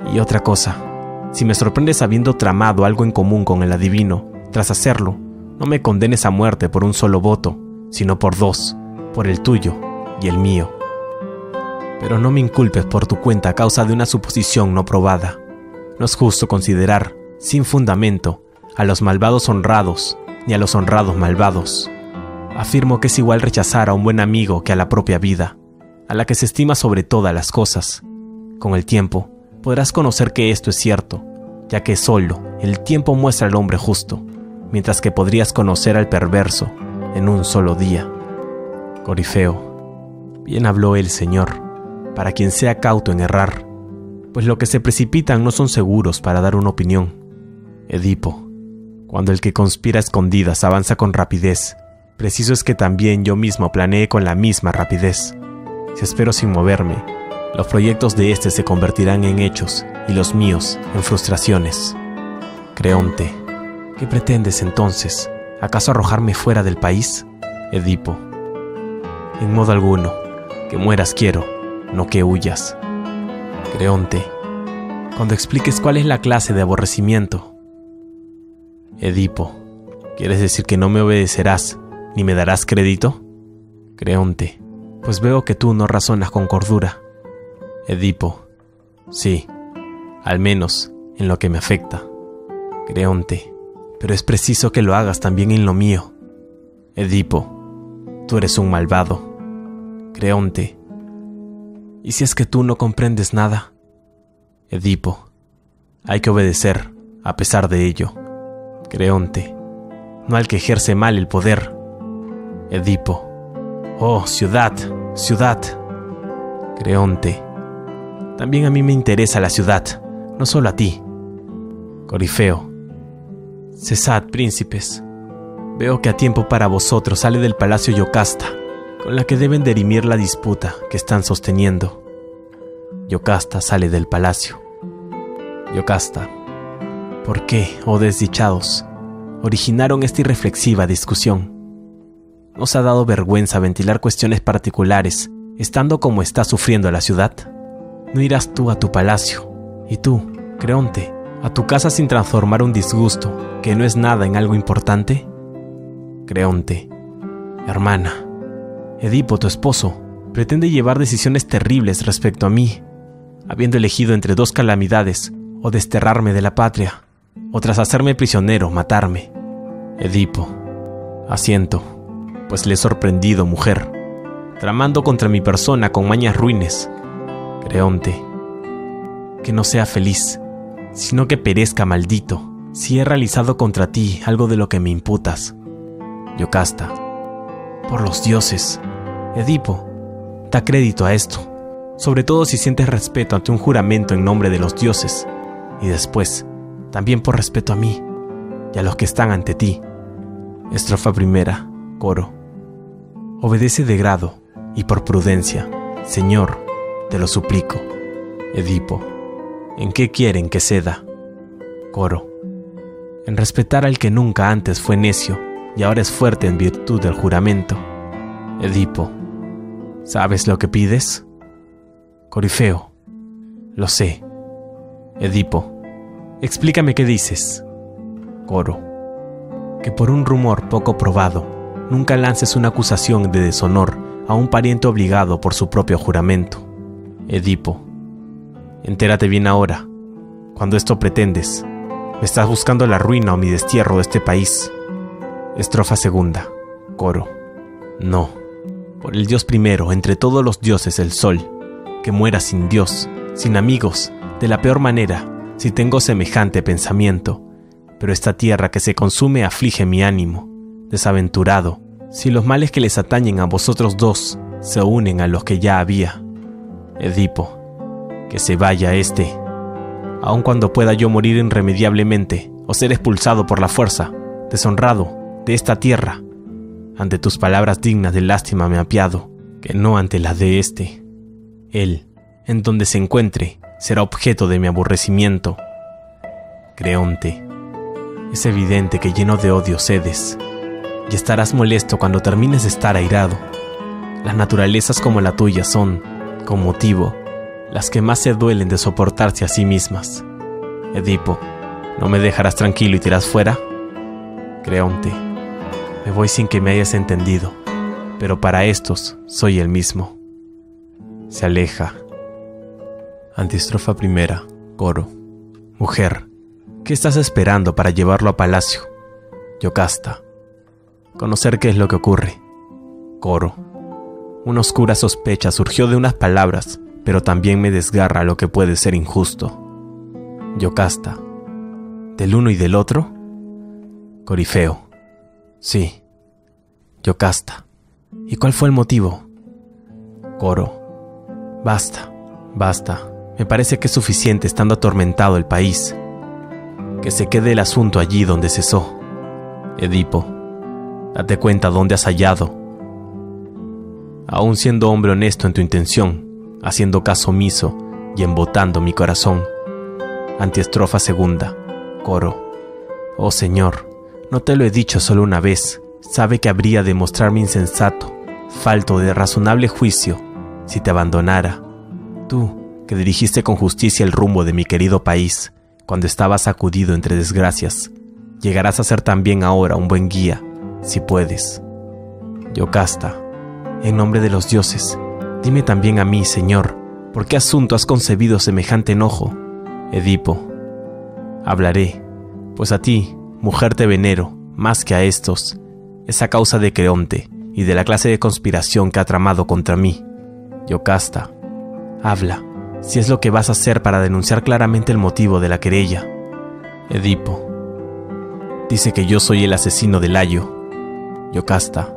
Y otra cosa, si me sorprendes habiendo tramado algo en común con el adivino, tras hacerlo, no me condenes a muerte por un solo voto, sino por 2, por el tuyo y el mío. Pero no me inculpes por tu cuenta a causa de una suposición no probada. No es justo considerar, sin fundamento, a los malvados honrados, ni a los honrados malvados. Afirmo que es igual rechazar a un buen amigo que a la propia vida, a la que se estima sobre todas las cosas. Con el tiempo, podrás conocer que esto es cierto, ya que solo el tiempo muestra al hombre justo, mientras que podrías conocer al perverso en un solo día. Corifeo, bien habló el Señor, para quien sea cauto en errar, pues lo que se precipitan no son seguros para dar una opinión. Edipo, cuando el que conspira a escondidas avanza con rapidez, preciso es que también yo mismo planee con la misma rapidez. Si espero sin moverme, los proyectos de éste se convertirán en hechos y los míos en frustraciones. Creonte, ¿qué pretendes entonces? ¿Acaso arrojarme fuera del país? Edipo, en modo alguno, que mueras quiero, no que huyas. Creonte, cuando expliques cuál es la clase de aborrecimiento. Edipo, ¿quieres decir que no me obedecerás ni me darás crédito? Creonte, pues veo que tú no razonas con cordura. Edipo, sí, al menos en lo que me afecta. Creonte, pero es preciso que lo hagas también en lo mío. Edipo, tú eres un malvado. Creonte, ¿y si es que tú no comprendes nada? Edipo, hay que obedecer a pesar de ello. Creonte, no al que ejerce mal el poder. Edipo, oh, ciudad, ciudad. Creonte, también a mí me interesa la ciudad, no solo a ti. Corifeo, cesad, príncipes. Veo que a tiempo para vosotros sale del palacio Yocasta, con la que deben dirimir la disputa que están sosteniendo. Yocasta sale del palacio. Yocasta, ¿por qué, oh desdichados, originaron esta irreflexiva discusión? ¿Nos ha dado vergüenza ventilar cuestiones particulares, estando como está sufriendo la ciudad? ¿No irás tú a tu palacio, y tú, Creonte, a tu casa sin transformar un disgusto, que no es nada, en algo importante? Creonte, hermana, Edipo, tu esposo, pretende llevar decisiones terribles respecto a mí, habiendo elegido entre 2 calamidades, o desterrarme de la patria, o tras hacerme prisionero, matarme. Edipo, asiento, pues le he sorprendido, mujer, tramando contra mi persona con mañas ruines. Creonte, que no sea feliz, sino que perezca maldito, si he realizado contra ti algo de lo que me imputas. Yocasta, por los dioses, Edipo, da crédito a esto, sobre todo si sientes respeto ante un juramento en nombre de los dioses, y después, también por respeto a mí y a los que están ante ti. Estrofa primera, coro. Obedece de grado y por prudencia, Señor, te lo suplico. Edipo, ¿en qué quieren que ceda? Coro. En respetar al que nunca antes fue necio y ahora es fuerte en virtud del juramento. Edipo, ¿sabes lo que pides? Corifeo, lo sé. Edipo, explícame qué dices. Coro, que por un rumor poco probado, nunca lances una acusación de deshonor a un pariente obligado por su propio juramento. Edipo, entérate bien ahora, cuando esto pretendes, me estás buscando la ruina o mi destierro de este país. Estrofa segunda, coro. No, por el Dios primero, entre todos los dioses el sol, que muera sin Dios, sin amigos, de la peor manera, si tengo semejante pensamiento, pero esta tierra que se consume aflige mi ánimo, desaventurado, si los males que les atañen a vosotros 2 se unen a los que ya había. Edipo, que se vaya este, aun cuando pueda yo morir irremediablemente o ser expulsado por la fuerza, deshonrado, de esta tierra. Ante tus palabras dignas de lástima me apiado, que no ante las de este. Él, en donde se encuentre, será objeto de mi aborrecimiento. Creonte, es evidente que lleno de odio cedes, y estarás molesto cuando termines de estar airado. Las naturalezas como la tuya son, con motivo, las que más se duelen de soportarse a sí mismas. Edipo, ¿no me dejarás tranquilo y te irás fuera? Creonte, me voy sin que me hayas entendido, pero para estos soy el mismo. Se aleja. Antístrofa primera, coro. Mujer, ¿qué estás esperando para llevarlo a palacio? Yocasta, conocer qué es lo que ocurre. Coro. Una oscura sospecha surgió de unas palabras, pero también me desgarra lo que puede ser injusto. Yocasta, ¿del uno y del otro? Corifeo, sí. Yocasta, ¿y cuál fue el motivo? Coro, basta, basta. Me parece que es suficiente estando atormentado el país. Que se quede el asunto allí donde cesó. Edipo, date cuenta dónde has hallado. Aún siendo hombre honesto en tu intención, haciendo caso omiso y embotando mi corazón. Antiestrofa segunda, coro. Oh Señor, no te lo he dicho solo una vez. Sabe que habría de mostrarme insensato, falto de razonable juicio, si te abandonara. Tú, que dirigiste con justicia el rumbo de mi querido país, cuando estabas sacudido entre desgracias, llegarás a ser también ahora un buen guía, si puedes. Yocasta, en nombre de los dioses, dime también a mí, Señor, ¿por qué asunto has concebido semejante enojo? Edipo, hablaré, pues a ti, mujer, te venero, más que a estos. Es a causa de Creonte y de la clase de conspiración que ha tramado contra mí. Yocasta, habla, si es lo que vas a hacer para denunciar claramente el motivo de la querella. Edipo, dice que yo soy el asesino de Layo. Yocasta,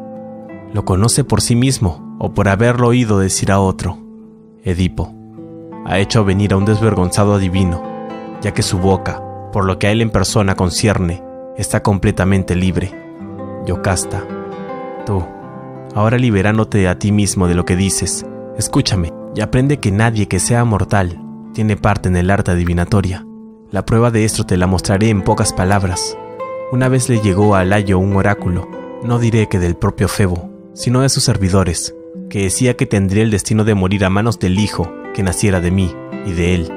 ¿lo conoce por sí mismo o por haberlo oído decir a otro? Edipo, ha hecho venir a un desvergonzado adivino, ya que su boca, por lo que a él en persona concierne, está completamente libre. Yocasta, tú, ahora liberándote a ti mismo de lo que dices, escúchame y aprende que nadie que sea mortal tiene parte en el arte adivinatoria. La prueba de esto te la mostraré en pocas palabras. Una vez le llegó a Layo un oráculo, no diré que del propio Febo, sino de sus servidores, que decía que tendría el destino de morir a manos del hijo que naciera de mí y de él.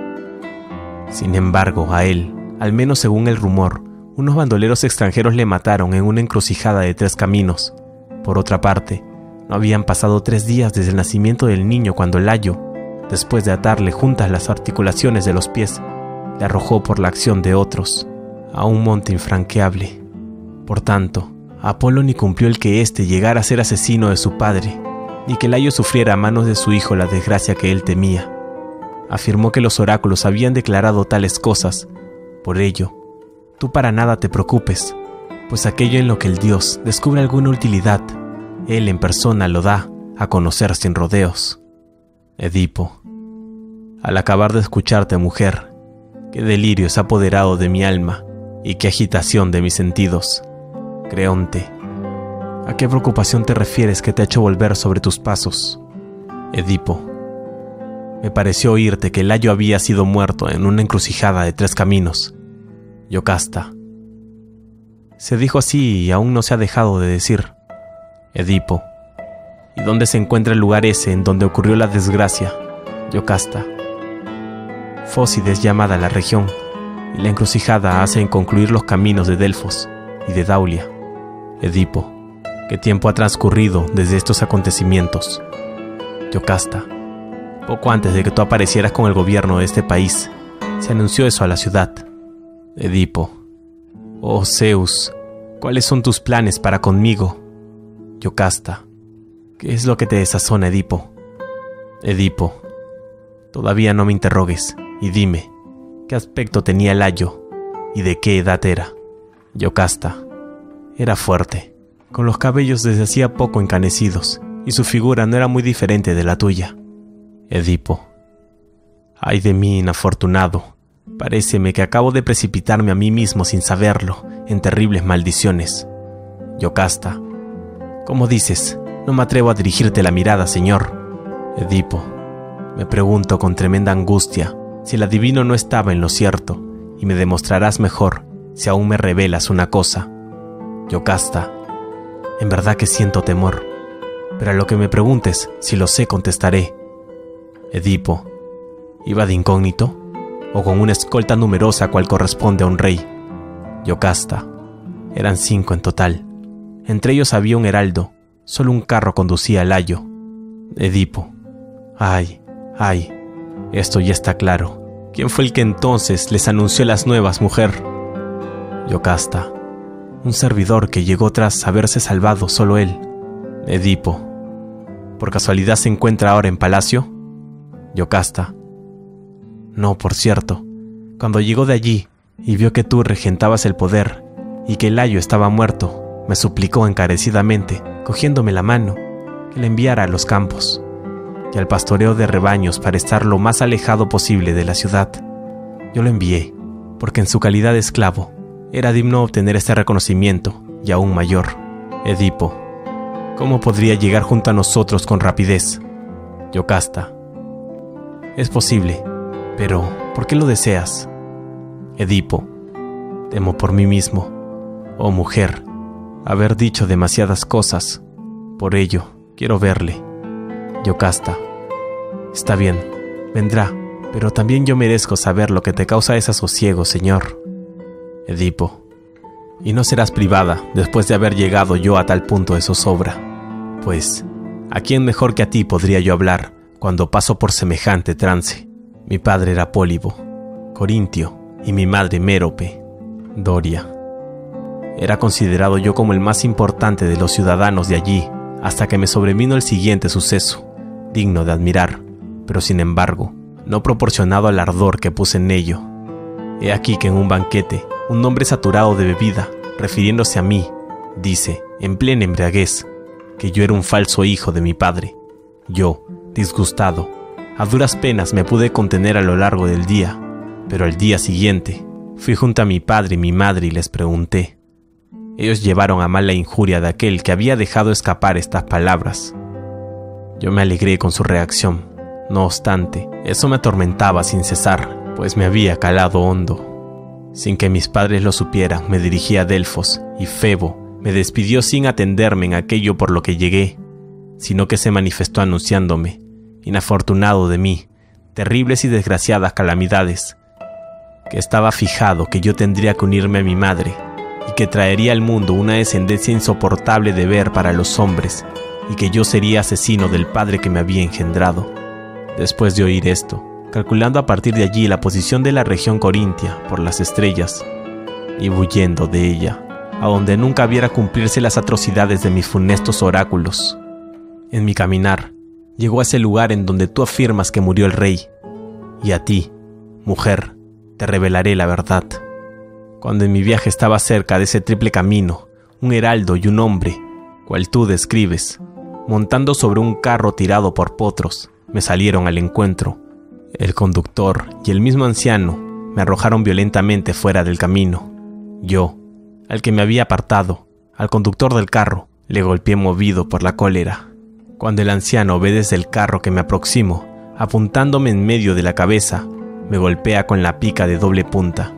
Sin embargo, a él, al menos según el rumor, unos bandoleros extranjeros le mataron en una encrucijada de 3 caminos. Por otra parte, no habían pasado 3 días desde el nacimiento del niño cuando Layo, después de atarle juntas las articulaciones de los pies, le arrojó por la acción de otros a un monte infranqueable. Por tanto, Apolo ni cumplió el que éste llegara a ser asesino de su padre, ni que Layo sufriera a manos de su hijo la desgracia que él temía. Afirmó que los oráculos habían declarado tales cosas. Por ello, tú para nada te preocupes, pues aquello en lo que el dios descubre alguna utilidad, él en persona lo da a conocer sin rodeos. Edipo, al acabar de escucharte, mujer, qué delirio se ha apoderado de mi alma y qué agitación de mis sentidos. Creonte, ¿a qué preocupación te refieres que te ha hecho volver sobre tus pasos? Edipo, me pareció oírte que Layo había sido muerto en una encrucijada de 3 caminos. Yocasta, se dijo así y aún no se ha dejado de decir. Edipo, ¿y dónde se encuentra el lugar ese en donde ocurrió la desgracia? Yocasta, Fócida es llamada la región, y la encrucijada hace concluir los caminos de Delfos y de Daulia. Edipo, ¿qué tiempo ha transcurrido desde estos acontecimientos? Yocasta, poco antes de que tú aparecieras con el gobierno de este país, se anunció eso a la ciudad. Edipo, oh Zeus, ¿cuáles son tus planes para conmigo? Yocasta, ¿qué es lo que te desazona, Edipo? Edipo, todavía no me interrogues, y dime, ¿qué aspecto tenía Layo, y de qué edad era? Yocasta, era fuerte, con los cabellos desde hacía poco encanecidos, y su figura no era muy diferente de la tuya. Edipo, ay de mí, inafortunado, paréceme que acabo de precipitarme a mí mismo sin saberlo, en terribles maldiciones. Yocasta, ¿cómo dices? No me atrevo a dirigirte la mirada, señor. Edipo, me pregunto con tremenda angustia si el adivino no estaba en lo cierto, y me demostrarás mejor si aún me revelas una cosa. Yocasta, en verdad que siento temor, pero a lo que me preguntes, si lo sé, contestaré. Edipo, ¿Iba de incógnito? ¿O con una escolta numerosa cual corresponde a un rey? Yocasta. Eran 5 en total. Entre ellos había un heraldo. Solo un carro conducía al ayo. Edipo. Ay, esto ya está claro. ¿Quién fue el que entonces les anunció las nuevas, mujer? Yocasta. Un servidor que llegó tras haberse salvado solo él. Edipo. ¿Por casualidad se encuentra ahora en palacio? Yocasta. No, por cierto. Cuando llegó de allí y vio que tú regentabas el poder y que el ayo estaba muerto, me suplicó encarecidamente, cogiéndome la mano, que le enviara a los campos y al pastoreo de rebaños para estar lo más alejado posible de la ciudad. Yo lo envié, porque en su calidad de esclavo era digno obtener este reconocimiento y aún mayor. Edipo. ¿Cómo podría llegar junto a nosotros con rapidez? Yocasta. Es posible, pero ¿por qué lo deseas? Edipo. Temo por mí mismo, oh mujer, haber dicho demasiadas cosas. Por ello, quiero verle. Yocasta. Está bien, vendrá, pero también yo merezco saber lo que te causa desasosiego, señor. Edipo. Y no serás privada después de haber llegado yo a tal punto de zozobra. Pues, ¿a quién mejor que a ti podría yo hablar cuando paso por semejante trance? Mi padre era Pólibo, corintio, y mi madre Mérope, Doria. Era considerado yo como el más importante de los ciudadanos de allí, hasta que me sobrevino el siguiente suceso, digno de admirar, pero sin embargo, no proporcionado al ardor que puse en ello. He aquí que en un banquete, un hombre saturado de bebida, refiriéndose a mí, dice, en plena embriaguez, que yo era un falso hijo de mi padre. Yo, disgustado, a duras penas me pude contener a lo largo del día, pero al día siguiente, fui junto a mi padre y mi madre y les pregunté. Ellos llevaron a mal la injuria de aquel que había dejado escapar estas palabras. Yo me alegré con su reacción. No obstante, eso me atormentaba sin cesar, pues me había calado hondo. Sin que mis padres lo supieran, me dirigí a Delfos, y Febo me despidió sin atenderme en aquello por lo que llegué, sino que se manifestó anunciándome, inafortunado de mí, terribles y desgraciadas calamidades, que estaba fijado que yo tendría que unirme a mi madre, y que traería al mundo una descendencia insoportable de ver para los hombres, y que yo sería asesino del padre que me había engendrado. Después de oír esto, calculando a partir de allí la posición de la región corintia por las estrellas, y huyendo de ella, a donde nunca viera cumplirse las atrocidades de mis funestos oráculos. En mi caminar, llegó a ese lugar en donde tú afirmas que murió el rey, y a ti, mujer, te revelaré la verdad. Cuando en mi viaje estaba cerca de ese triple camino, un heraldo y un hombre, cual tú describes, montando sobre un carro tirado por potros, me salieron al encuentro. El conductor y el mismo anciano me arrojaron violentamente fuera del camino. Yo, al que me había apartado, al conductor del carro, le golpeé movido por la cólera. Cuando el anciano ve desde el carro que me aproximo, apuntándome en medio de la cabeza, me golpea con la pica de doble punta.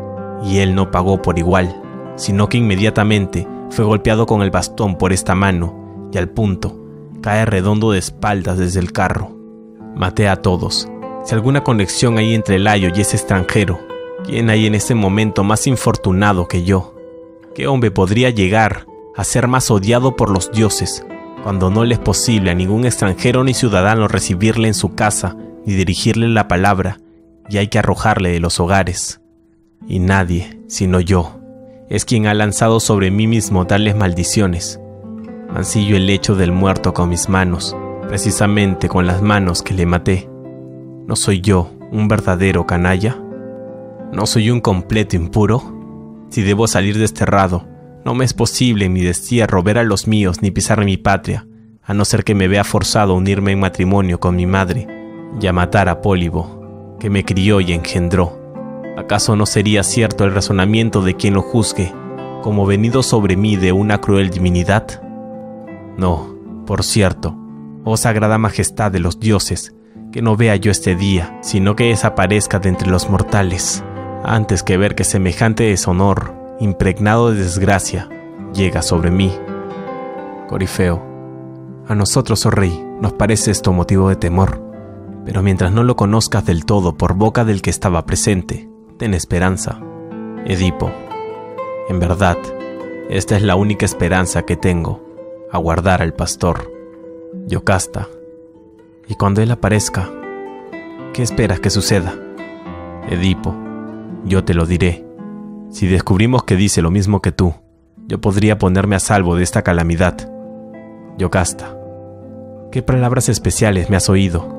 Y él no pagó por igual, sino que inmediatamente fue golpeado con el bastón por esta mano, y al punto, cae redondo de espaldas desde el carro. Maté a todos. Si alguna conexión hay entre el ayo y ese extranjero, ¿quién hay en ese momento más infortunado que yo? ¿Qué hombre podría llegar a ser más odiado por los dioses, cuando no le es posible a ningún extranjero ni ciudadano recibirle en su casa ni dirigirle la palabra, y hay que arrojarle de los hogares? Y nadie, sino yo, es quien ha lanzado sobre mí mismo tales maldiciones. Mancillo el lecho del muerto con mis manos, precisamente con las manos que le maté. ¿No soy yo un verdadero canalla? ¿No soy un completo impuro? Si debo salir desterrado, no me es posible en mi destierro ver a los míos ni pisar mi patria, a no ser que me vea forzado a unirme en matrimonio con mi madre y a matar a Pólibo, que me crió y engendró. ¿Acaso no sería cierto el razonamiento de quien lo juzgue, como venido sobre mí de una cruel divinidad? No, por cierto, oh sagrada majestad de los dioses, que no vea yo este día, sino que desaparezca de entre los mortales, antes que ver que semejante deshonor, impregnado de desgracia, llega sobre mí. Corifeo. A nosotros, oh rey, nos parece esto motivo de temor, Pero mientras no lo conozcas del todo por boca del que estaba presente, ten esperanza. Edipo, en verdad, esta es la única esperanza que tengo, aguardar al pastor. Yocasta, y cuando él aparezca, ¿qué esperas que suceda? Edipo, yo te lo diré. Si descubrimos que dice lo mismo que tú, yo podría ponerme a salvo de esta calamidad. Yocasta, ¿qué palabras especiales me has oído?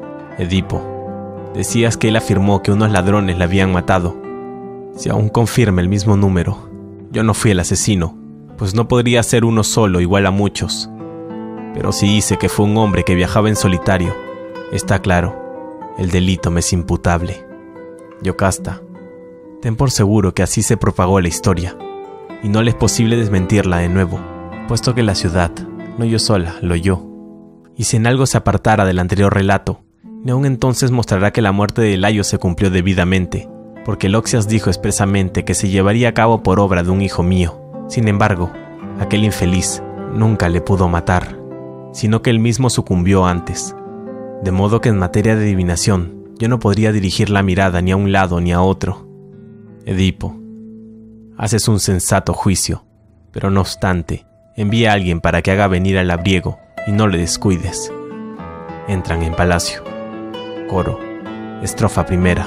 Edipo, decías que él afirmó que unos ladrones le habían matado. Si aún confirma el mismo número, yo no fui el asesino, pues no podría ser uno solo igual a muchos. Pero si dice que fue un hombre que viajaba en solitario, está claro, el delito me es imputable. Yocasta, ten por seguro que así se propagó la historia, y no le es posible desmentirla de nuevo, puesto que la ciudad, no yo sola, lo oyó. Y si en algo se apartara del anterior relato, ni aun entonces mostrará que la muerte de Layo se cumplió debidamente, porque Loxias dijo expresamente que se llevaría a cabo por obra de un hijo mío. Sin embargo, aquel infeliz nunca le pudo matar, sino que él mismo sucumbió antes. De modo que en materia de adivinación, yo no podría dirigir la mirada ni a un lado ni a otro. Edipo, haces un sensato juicio, pero no obstante, envía a alguien para que haga venir al labriego y no le descuides. Entran en palacio. Coro, estrofa primera.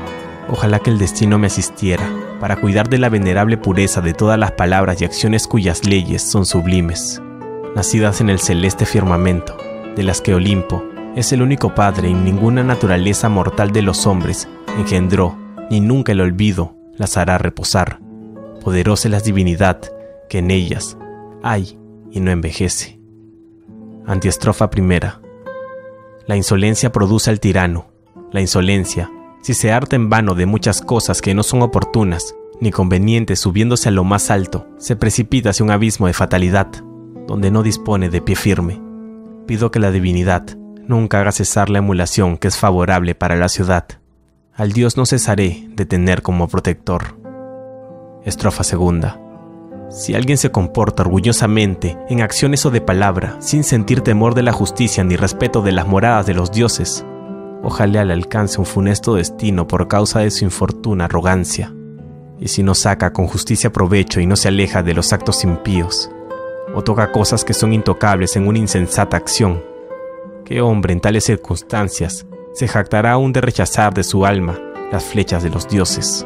Ojalá que el destino me asistiera para cuidar de la venerable pureza de todas las palabras y acciones cuyas leyes son sublimes, nacidas en el celeste firmamento, de las que Olimpo es el único padre y ninguna naturaleza mortal de los hombres engendró, ni nunca el olvido las hará reposar. Poderosa es la divinidad que en ellas hay y no envejece. Antiestrofa primera. La insolencia produce al tirano. La insolencia, si se harta en vano de muchas cosas que no son oportunas ni convenientes subiéndose a lo más alto, se precipita hacia un abismo de fatalidad, donde no dispone de pie firme. Pido que la divinidad nunca haga cesar la emulación que es favorable para la ciudad. Al Dios no cesaré de tener como protector. Estrofa segunda. Si alguien se comporta orgullosamente en acciones o de palabra, sin sentir temor de la justicia ni respeto de las moradas de los dioses, ojalá le alcance un funesto destino por causa de su infortuna arrogancia. Y si no saca con justicia provecho y no se aleja de los actos impíos, o toca cosas que son intocables en una insensata acción, ¿qué hombre en tales circunstancias se jactará aún de rechazar de su alma las flechas de los dioses?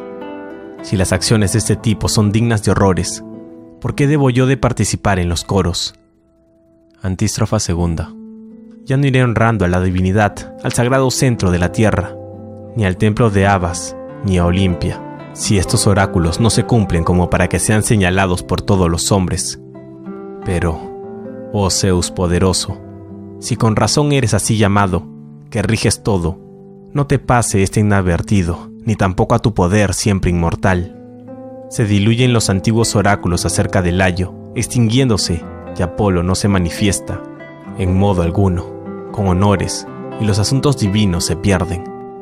Si las acciones de este tipo son dignas de horrores, ¿por qué debo yo de participar en los coros? Antístrofa segunda. Ya no iré honrando a la divinidad, al sagrado centro de la tierra, ni al templo de Abas, ni a Olimpia, si estos oráculos no se cumplen como para que sean señalados por todos los hombres. Pero, oh Zeus poderoso, si con razón eres así llamado, que riges todo, no te pase este inadvertido, ni tampoco a tu poder siempre inmortal. Se diluyen los antiguos oráculos acerca de Layo, extinguiéndose, y Apolo no se manifiesta, en modo alguno, con honores, y los asuntos divinos se pierden.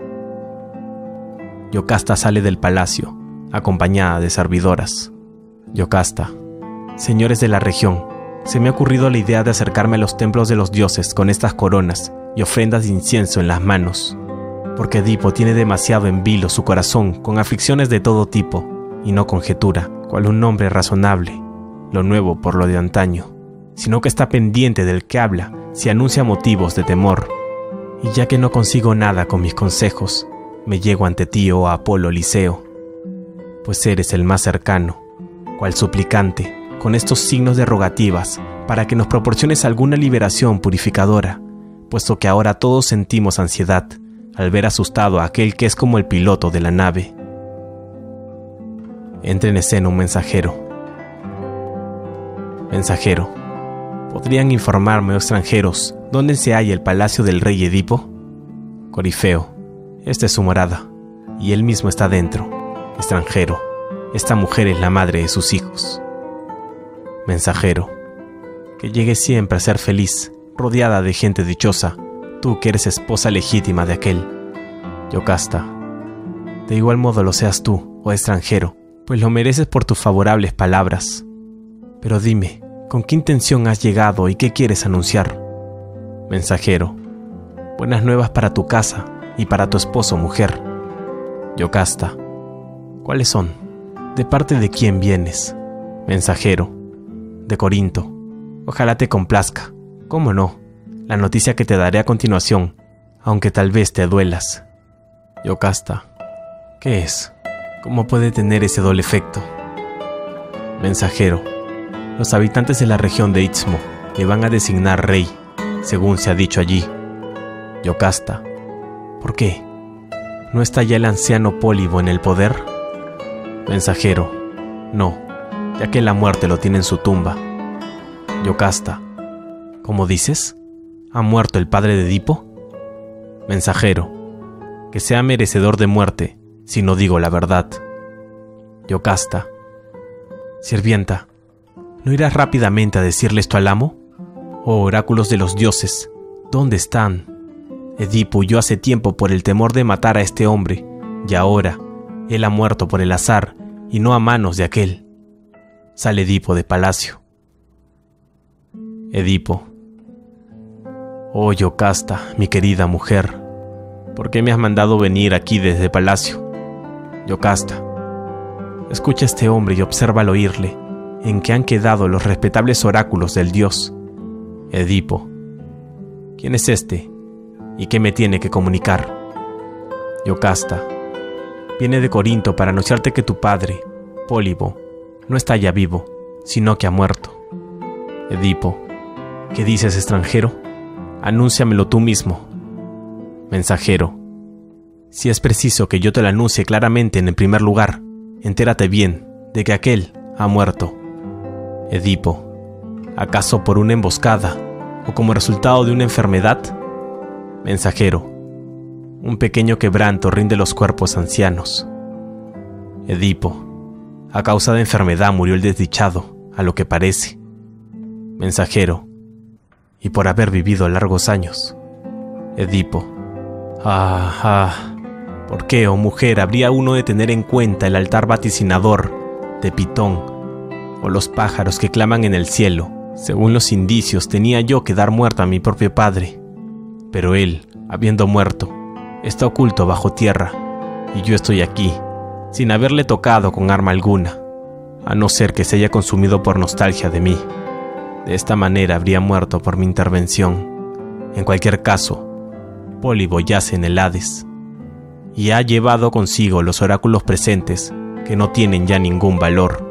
Yocasta sale del palacio, acompañada de servidoras. Yocasta, señores de la región, se me ha ocurrido la idea de acercarme a los templos de los dioses con estas coronas y ofrendas de incienso en las manos, porque Edipo tiene demasiado en vilo su corazón con aflicciones de todo tipo, y no conjetura, cual un hombre razonable, lo nuevo por lo de antaño, sino que está pendiente del que habla si anuncia motivos de temor. Y ya que no consigo nada con mis consejos, me llego ante ti, oh Apolo Liceo, pues eres el más cercano, cual suplicante, con estos signos de rogativas, para que nos proporciones alguna liberación purificadora, puesto que ahora todos sentimos ansiedad al ver asustado a aquel que es como el piloto de la nave. Entra en escena un mensajero. Mensajero, ¿podrían informarme, oh extranjeros, dónde se halla el palacio del rey Edipo? Corifeo, esta es su morada, y él mismo está dentro. Extranjero, esta mujer es la madre de sus hijos. Mensajero, que llegue siempre a ser feliz, rodeada de gente dichosa, tú que eres esposa legítima de aquel. Yocasta, de igual modo lo seas tú, oh extranjero, pues lo mereces por tus favorables palabras. Pero dime, ¿con qué intención has llegado y qué quieres anunciar? Mensajero, Buenas nuevas para tu casa y para tu esposo, mujer. Yocasta. ¿Cuáles son? ¿De parte de quién vienes? Mensajero. De Corinto. Ojalá te complazca. ¿Cómo no? La noticia que te daré a continuación, aunque tal vez te duelas. Yocasta. ¿Qué es? ¿Cómo puede tener ese doble efecto? Mensajero. Los habitantes de la región de Istmo le van a designar rey, según se ha dicho allí. Yocasta. ¿Por qué? ¿No está ya el anciano Pólibo en el poder? Mensajero. No, ya que la muerte lo tiene en su tumba. Yocasta. ¿Cómo dices? ¿Ha muerto el padre de Edipo? Mensajero. Que sea merecedor de muerte, si no digo la verdad. Yocasta. Sirvienta, ¿no irás rápidamente a decirle esto al amo? Oh oráculos de los dioses, ¿dónde están? Edipo huyó hace tiempo por el temor de matar a este hombre, y ahora él ha muerto por el azar y no a manos de aquel. Sale Edipo de palacio. Edipo. Oh Yocasta, mi querida mujer, ¿por qué me has mandado venir aquí desde palacio? Yocasta. Escucha a este hombre y observa al oírle en qué han quedado los respetables oráculos del dios. Edipo. ¿Quién es este? ¿Y qué me tiene que comunicar? Yocasta. Viene de Corinto para anunciarte que tu padre, Pólibo, no está ya vivo, sino que ha muerto. Edipo. ¿Qué dices, extranjero? Anúnciamelo tú mismo. Mensajero. Si es preciso que yo te lo anuncie claramente en el primer lugar, entérate bien de que aquel ha muerto. Edipo. ¿Acaso por una emboscada o como resultado de una enfermedad? Mensajero. Un pequeño quebranto rinde los cuerpos ancianos. Edipo. A causa de enfermedad murió el desdichado, a lo que parece. Mensajero. Y por haber vivido largos años. Edipo. ¿Por qué, oh mujer, habría uno de tener en cuenta el altar vaticinador de Pitón o los pájaros que claman en el cielo? Según los indicios, tenía yo que dar muerto a mi propio padre. Pero él, habiendo muerto, está oculto bajo tierra, y yo estoy aquí, sin haberle tocado con arma alguna, a no ser que se haya consumido por nostalgia de mí. De esta manera habría muerto por mi intervención. En cualquier caso, Pólibo yace en el Hades, y ha llevado consigo los oráculos presentes que no tienen ya ningún valor.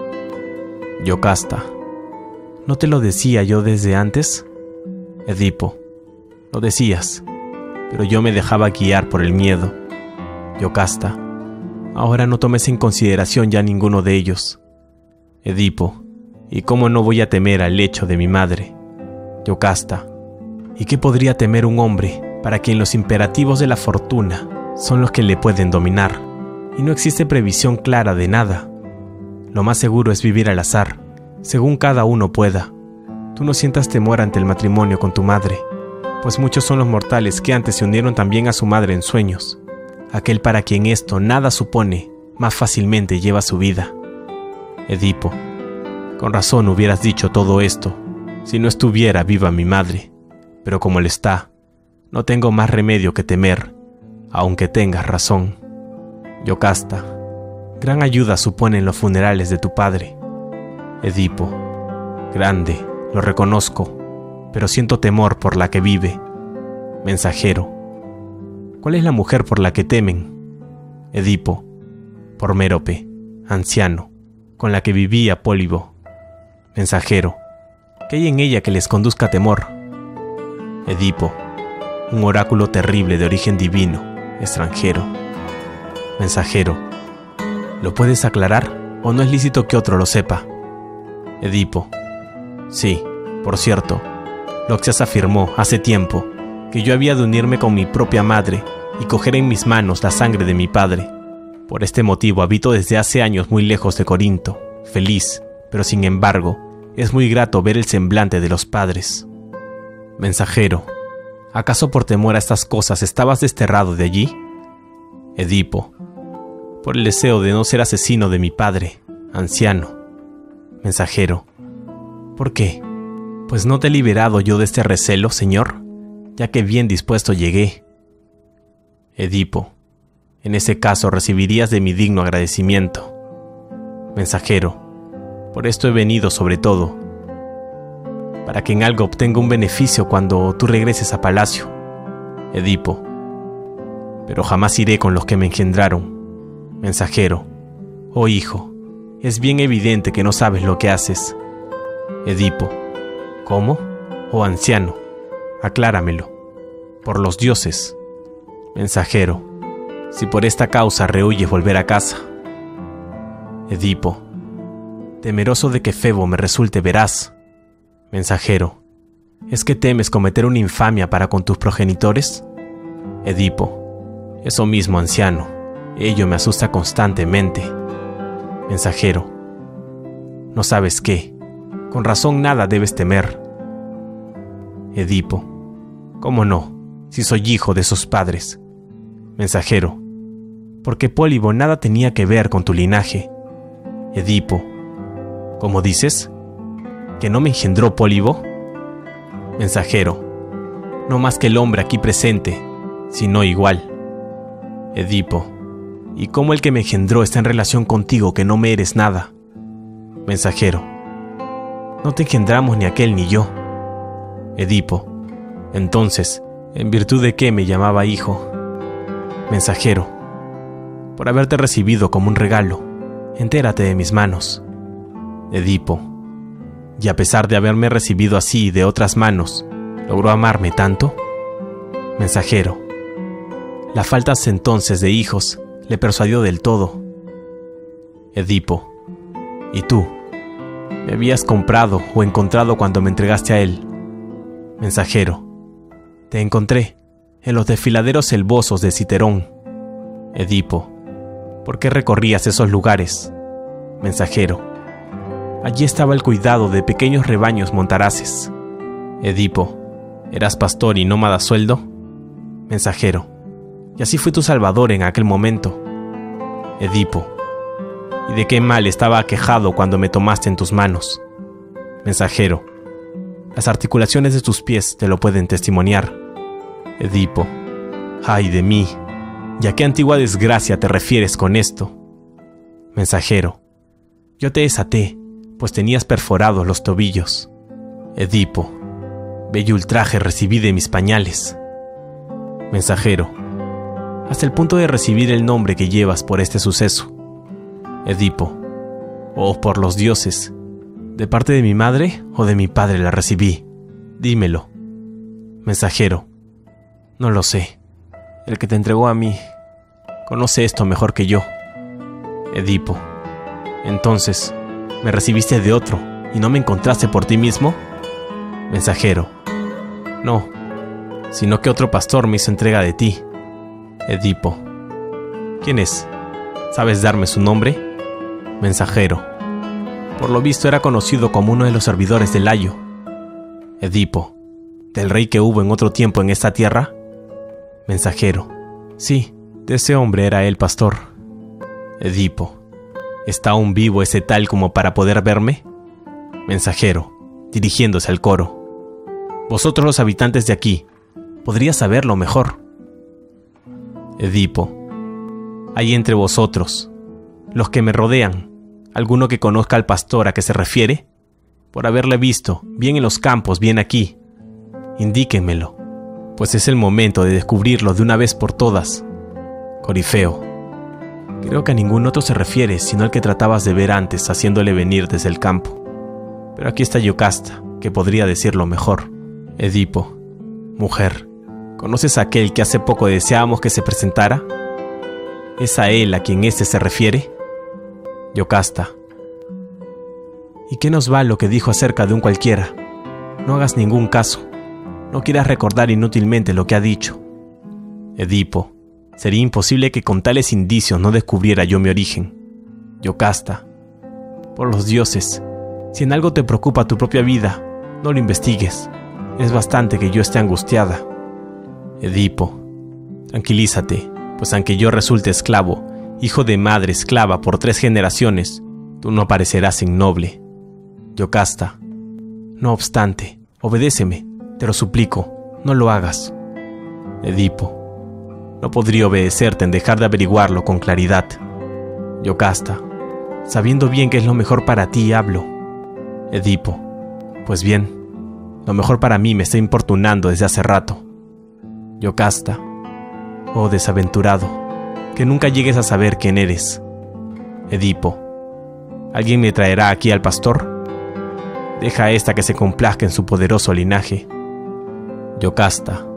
Yocasta. ¿No te lo decía yo desde antes? Edipo. Lo decías, pero yo me dejaba guiar por el miedo. Yocasta. Ahora no tomes en consideración ya ninguno de ellos. Edipo. ¿Y cómo no voy a temer al lecho de mi madre? Yocasta. ¿Y qué podría temer un hombre para quien los imperativos de la fortuna son los que le pueden dominar, y no existe previsión clara de nada? Lo más seguro es vivir al azar, según cada uno pueda. Tú no sientas temor ante el matrimonio con tu madre, pues muchos son los mortales que antes se unieron también a su madre en sueños. Aquel para quien esto nada supone, más fácilmente lleva su vida. Edipo. Con razón hubieras dicho todo esto, si no estuviera viva mi madre, pero como él está, no tengo más remedio que temer, aunque tengas razón. Yocasta. Gran ayuda suponen los funerales de tu padre. Edipo. Grande, lo reconozco, pero siento temor por la que vive. Mensajero. ¿Cuál es la mujer por la que temen? Edipo. Por Mérope, anciano, con la que vivía Pólibo. Mensajero. ¿Qué hay en ella que les conduzca temor? Edipo. Un oráculo terrible de origen divino, extranjero. Mensajero. ¿Lo puedes aclarar o no es lícito que otro lo sepa? Edipo. Sí, por cierto, Loxias afirmó hace tiempo que yo había de unirme con mi propia madre y coger en mis manos la sangre de mi padre. Por este motivo habito desde hace años muy lejos de Corinto, feliz, pero sin embargo, es muy grato ver el semblante de los padres. Mensajero. ¿Acaso por temor a estas cosas estabas desterrado de allí? Edipo. Por el deseo de no ser asesino de mi padre, anciano. Mensajero. ¿Por qué? Pues no te he liberado yo de este recelo, señor. ya que bien dispuesto llegué. Edipo, en ese caso recibirías de mi digno agradecimiento. Mensajero, por esto he venido sobre todo, para que en algo obtenga un beneficio cuando tú regreses a palacio. Edipo, pero jamás iré con los que me engendraron. Mensajero, oh hijo, es bien evidente que no sabes lo que haces. Edipo, ¿cómo? Oh anciano, acláramelo. Por los dioses. Mensajero, si por esta causa rehuyes volver a casa. Edipo, temeroso de que Febo me resulte veraz. Mensajero, ¿es que temes cometer una infamia para con tus progenitores? Edipo, eso mismo, anciano, ello me asusta constantemente. Mensajero, ¿no sabes qué? Con razón nada debes temer. Edipo, ¿cómo no, si soy hijo de esos padres? Mensajero, porque Pólibo nada tenía que ver con tu linaje. Edipo, ¿cómo dices? ¿Que no me engendró Pólibo? Mensajero, no más que el hombre aquí presente, sino igual. Edipo, ¿y cómo el que me engendró está en relación contigo que no me eres nada? Mensajero, no te engendramos ni aquel ni yo. Edipo, entonces, ¿en virtud de qué me llamaba hijo? Mensajero, por haberte recibido como un regalo, entérate de mis manos. Edipo, y a pesar de haberme recibido así de otras manos, ¿logró amarme tanto? Mensajero, la falta entonces de hijos le persuadió del todo. Edipo, ¿y tú? ¿Me habías comprado o encontrado cuando me entregaste a él? Mensajero, te encontré en los desfiladeros selvosos de Citerón. Edipo, ¿por qué recorrías esos lugares? Mensajero, allí estaba el cuidado de pequeños rebaños montaraces. Edipo, ¿eras pastor y nómada a sueldo? Mensajero, y así fue tu salvador en aquel momento. Edipo, ¿y de qué mal estaba aquejado cuando me tomaste en tus manos? Mensajero, las articulaciones de tus pies te lo pueden testimoniar. Edipo, ¡ay de mí! ¿Y a qué antigua desgracia te refieres con esto? Mensajero, yo te desaté, pues tenías perforados los tobillos. Edipo, bello ultraje recibí de mis pañales. Mensajero, hasta el punto de recibir el nombre que llevas por este suceso. Edipo, oh por los dioses, ¿de parte de mi madre o de mi padre la recibí? Dímelo. Mensajero, no lo sé. El que te entregó a mí conoce esto mejor que yo. Edipo, entonces, ¿me recibiste de otro y no me encontraste por ti mismo? Mensajero, no, sino que otro pastor me hizo entrega de ti. Edipo, ¿quién es? ¿Sabes darme su nombre? Mensajero, por lo visto era conocido como uno de los servidores de Layo. Edipo, ¿del rey que hubo en otro tiempo en esta tierra? Mensajero, sí, de ese hombre era el pastor. Edipo, ¿está aún vivo ese tal como para poder verme? Mensajero, dirigiéndose al coro, vosotros los habitantes de aquí, podrías saberlo mejor. Edipo, hay entre vosotros, los que me rodean, alguno que conozca al pastor a que se refiere, por haberle visto, bien en los campos, bien aquí. Indíquenmelo, pues es el momento de descubrirlo de una vez por todas. Corifeo, creo que a ningún otro se refiere sino al que tratabas de ver antes haciéndole venir desde el campo. Pero aquí está Yocasta, que podría decirlo mejor. Edipo, mujer, ¿conoces a aquel que hace poco deseábamos que se presentara? ¿Es a él a quien éste se refiere? Yocasta, ¿y qué nos va lo que dijo acerca de un cualquiera? No hagas ningún caso. No quieras recordar inútilmente lo que ha dicho. Edipo, sería imposible que con tales indicios no descubriera yo mi origen. Yocasta, por los dioses, si en algo te preocupa tu propia vida, no lo investigues. Es bastante que yo esté angustiada. Edipo, tranquilízate, pues aunque yo resulte esclavo, hijo de madre esclava por 3 generaciones, tú no parecerás innoble. Yocasta, no obstante, obedéceme, te lo suplico, no lo hagas. Edipo, no podría obedecerte en dejar de averiguarlo con claridad. Yocasta, sabiendo bien que es lo mejor para ti, hablo. Edipo, pues bien, lo mejor para mí me está importunando desde hace rato. Yocasta, oh desaventurado, que nunca llegues a saber quién eres. Edipo, ¿alguien me traerá aquí al pastor? Deja a esta que se complazca en su poderoso linaje. Yocasta,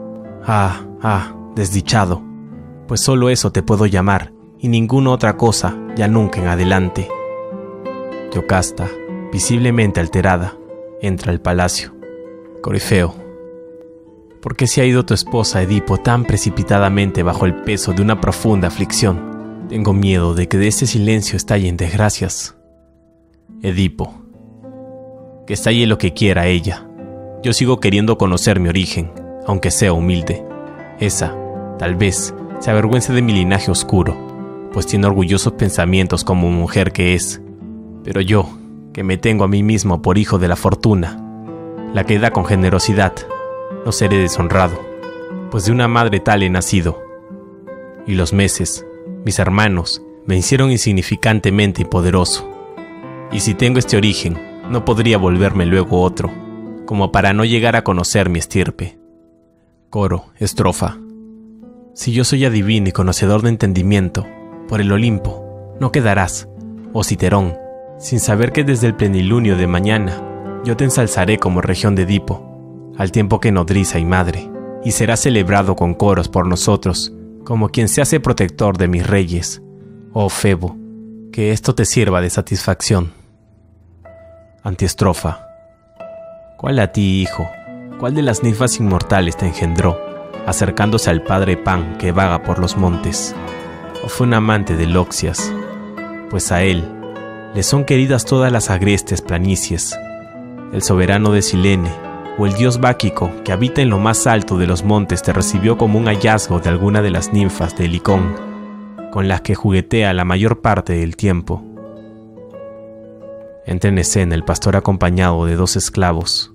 desdichado, pues solo eso te puedo llamar, y ninguna otra cosa ya nunca en adelante. Yocasta, visiblemente alterada, entra al palacio. Corifeo, ¿por qué se ha ido tu esposa, Edipo, tan precipitadamente bajo el peso de una profunda aflicción? Tengo miedo de que de este silencio estallen desgracias. Edipo, que estalle lo que quiera ella. Yo sigo queriendo conocer mi origen, aunque sea humilde. Esa, tal vez, se avergüence de mi linaje oscuro, pues tiene orgullosos pensamientos como mujer que es. Pero yo, que me tengo a mí mismo por hijo de la fortuna, la que da con generosidad, no seré deshonrado, pues de una madre tal he nacido. Y los meses, mis hermanos, me hicieron insignificantemente y poderoso. Y si tengo este origen, no podría volverme luego otro, como para no llegar a conocer mi estirpe. Coro, estrofa. Si yo soy adivino y conocedor de entendimiento, por el Olimpo no quedarás, oh Citerón, sin saber que desde el plenilunio de mañana yo te ensalzaré como región de Edipo, al tiempo que nodriza y madre, y serás celebrado con coros por nosotros, como quien se hace protector de mis reyes. Oh Febo, que esto te sirva de satisfacción. Antiestrofa. ¿Cuál a ti, hijo? ¿Cuál de las ninfas inmortales te engendró, acercándose al padre Pan que vaga por los montes? ¿O fue un amante de Loxias? Pues a él le son queridas todas las agrestes planicies. El soberano de Silene, o el dios Báquico que habita en lo más alto de los montes te recibió como un hallazgo de alguna de las ninfas de Helicón, con las que juguetea la mayor parte del tiempo. Entra en escena el pastor acompañado de 2 esclavos.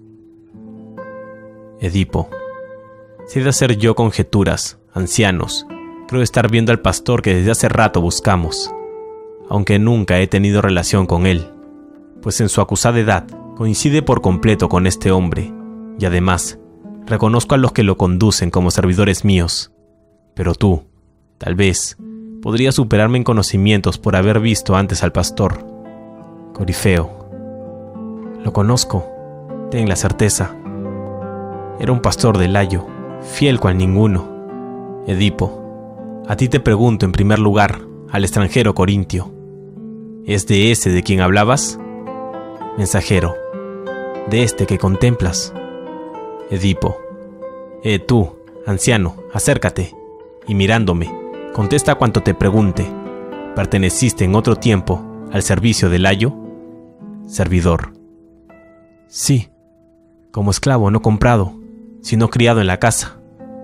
Edipo, si he de hacer yo conjeturas, ancianos, creo estar viendo al pastor que desde hace rato buscamos, aunque nunca he tenido relación con él, pues en su acusada edad coincide por completo con este hombre, y además reconozco a los que lo conducen como servidores míos. Pero tú, tal vez, podrías superarme en conocimientos por haber visto antes al pastor. Corifeo, lo conozco, ten la certeza. Era un pastor de Layo, fiel cual ninguno. Edipo, a ti te pregunto en primer lugar, al extranjero corintio, ¿es de ese de quien hablabas? Mensajero, de este que contemplas. Edipo, tú, anciano, acércate, y mirándome, contesta cuanto te pregunte. ¿Perteneciste en otro tiempo al servicio de Layo? Servidor, sí, como esclavo no comprado, sino criado en la casa.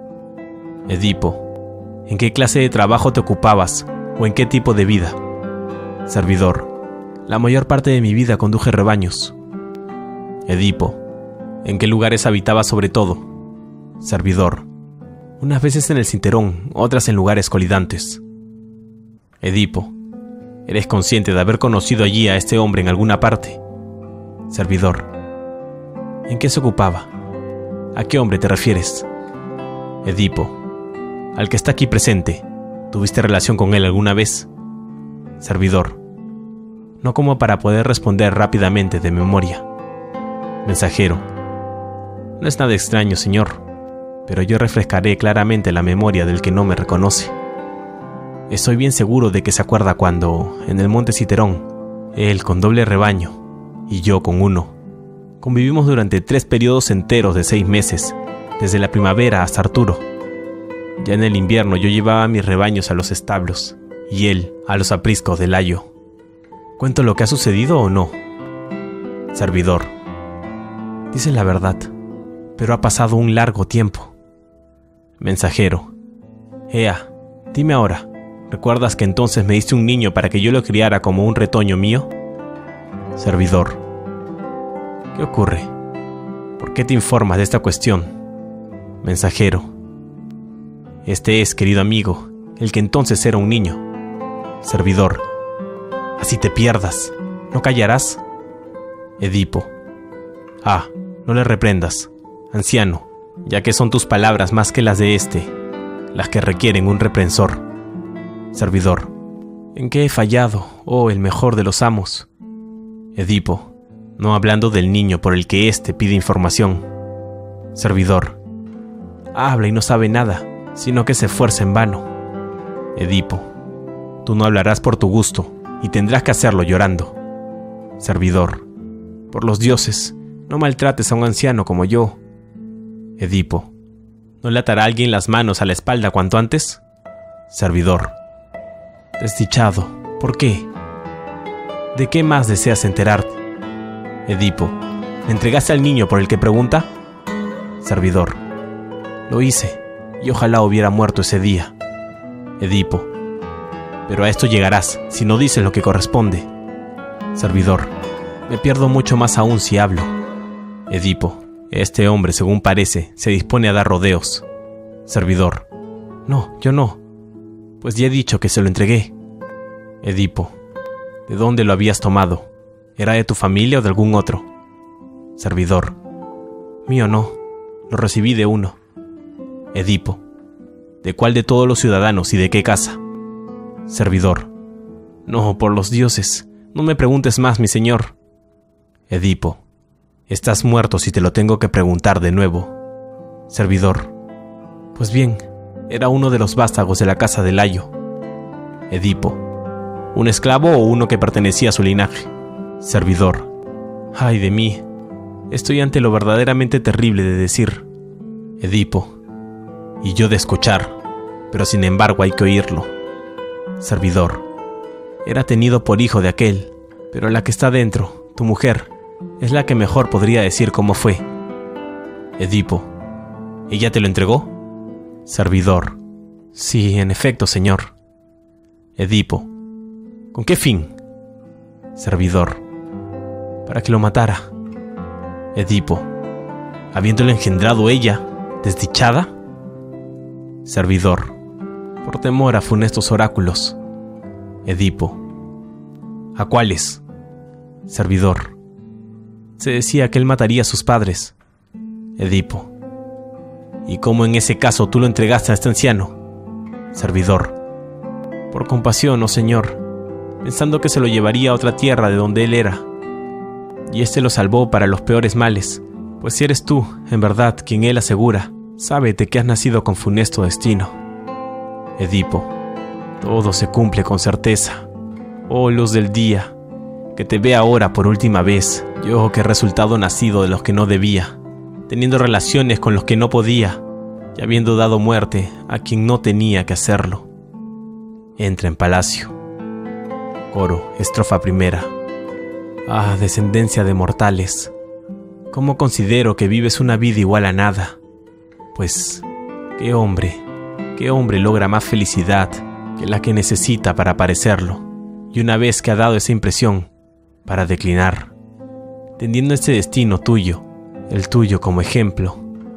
Edipo, ¿en qué clase de trabajo te ocupabas o en qué tipo de vida? Servidor, la mayor parte de mi vida conduje rebaños. Edipo, ¿en qué lugares habitabas sobre todo? Servidor, unas veces en el Cinterón, otras en lugares colidantes. Edipo, ¿eres consciente de haber conocido allí a este hombre en alguna parte? Servidor, ¿en qué se ocupaba? ¿A qué hombre te refieres? Edipo, al que está aquí presente. ¿Tuviste relación con él alguna vez? Servidor, no como para poder responder rápidamente de memoria. Mensajero, no es nada extraño, señor, pero yo refrescaré claramente la memoria del que no me reconoce. Estoy bien seguro de que se acuerda cuando, en el monte Citerón, él con doble rebaño y yo con uno, convivimos durante 3 periodos enteros de 6 meses, desde la primavera hasta Arturo. Ya en el invierno yo llevaba mis rebaños a los establos y él a los apriscos de Layo. ¿Cuento lo que ha sucedido o no? Servidor, dices la verdad, pero ha pasado un largo tiempo. Mensajero, ea, dime ahora, ¿recuerdas que entonces me diste un niño para que yo lo criara como un retoño mío? Servidor, ¿qué ocurre? ¿Por qué te informas de esta cuestión? Mensajero. Este es, querido amigo, el que entonces era un niño. Servidor. Así te pierdas. ¿No callarás? Edipo. Ah, no le reprendas, anciano, ya que son tus palabras más que las de éste, las que requieren un reprensor. Servidor. ¿En qué he fallado, oh el mejor de los amos? Edipo. No hablando del niño por el que éste pide información. Servidor. Habla y no sabe nada, sino que se esfuerza en vano. Edipo. Tú no hablarás por tu gusto, y tendrás que hacerlo llorando. Servidor. Por los dioses, no maltrates a un anciano como yo. Edipo. ¿No le atará alguien las manos a la espalda cuanto antes? Servidor. Desdichado, ¿por qué? ¿De qué más deseas enterarte? Edipo. ¿Le entregaste al niño por el que pregunta? Servidor. Lo hice, y ojalá hubiera muerto ese día. Edipo. Pero a esto llegarás, si no dices lo que corresponde. Servidor. Me pierdo mucho más aún si hablo. Edipo. Este hombre, según parece, se dispone a dar rodeos. Servidor. No, yo no. Pues ya he dicho que se lo entregué. Edipo. ¿De dónde lo habías tomado? ¿Era de tu familia o de algún otro? Servidor. Mío no. Lo recibí de uno. Edipo. ¿De cuál de todos los ciudadanos y de qué casa? Servidor. No, por los dioses. No me preguntes más, mi señor. Edipo. Estás muerto si te lo tengo que preguntar de nuevo. Servidor. Pues bien, era uno de los vástagos de la casa de Layo. Edipo. ¿Un esclavo o uno que pertenecía a su linaje? Servidor. Ay de mí. Estoy ante lo verdaderamente terrible de decir. Edipo. Y yo de escuchar, pero sin embargo hay que oírlo. Servidor. Era tenido por hijo de aquel, pero la que está dentro, tu mujer, es la que mejor podría decir cómo fue. Edipo. ¿Ella te lo entregó? Servidor. Sí, en efecto, señor. Edipo. ¿Con qué fin? Servidor. Para que lo matara. Edipo. ¿Habiéndolo engendrado ella, desdichada? Servidor. Por temor a funestos oráculos. Edipo. ¿A cuáles? Servidor. Se decía que él mataría a sus padres. Edipo. ¿Y cómo en ese caso tú lo entregaste a este anciano? Servidor. Por compasión, oh señor, pensando que se lo llevaría a otra tierra de donde él era. Y éste lo salvó para los peores males, pues si eres tú, en verdad, quien él asegura, sábete que has nacido con funesto destino. Edipo. Todo se cumple con certeza. Oh luz del día, que te ve ahora por última vez, yo que he resultado nacido de los que no debía, teniendo relaciones con los que no podía, y habiendo dado muerte a quien no tenía que hacerlo. Entra en palacio. Coro, estrofa primera. Ah, descendencia de mortales, ¿cómo considero que vives una vida igual a nada? Pues, ¿qué hombre logra más felicidad que la que necesita para parecerlo? Y una vez que ha dado esa impresión, para declinar, tendiendo este destino tuyo, el tuyo como ejemplo,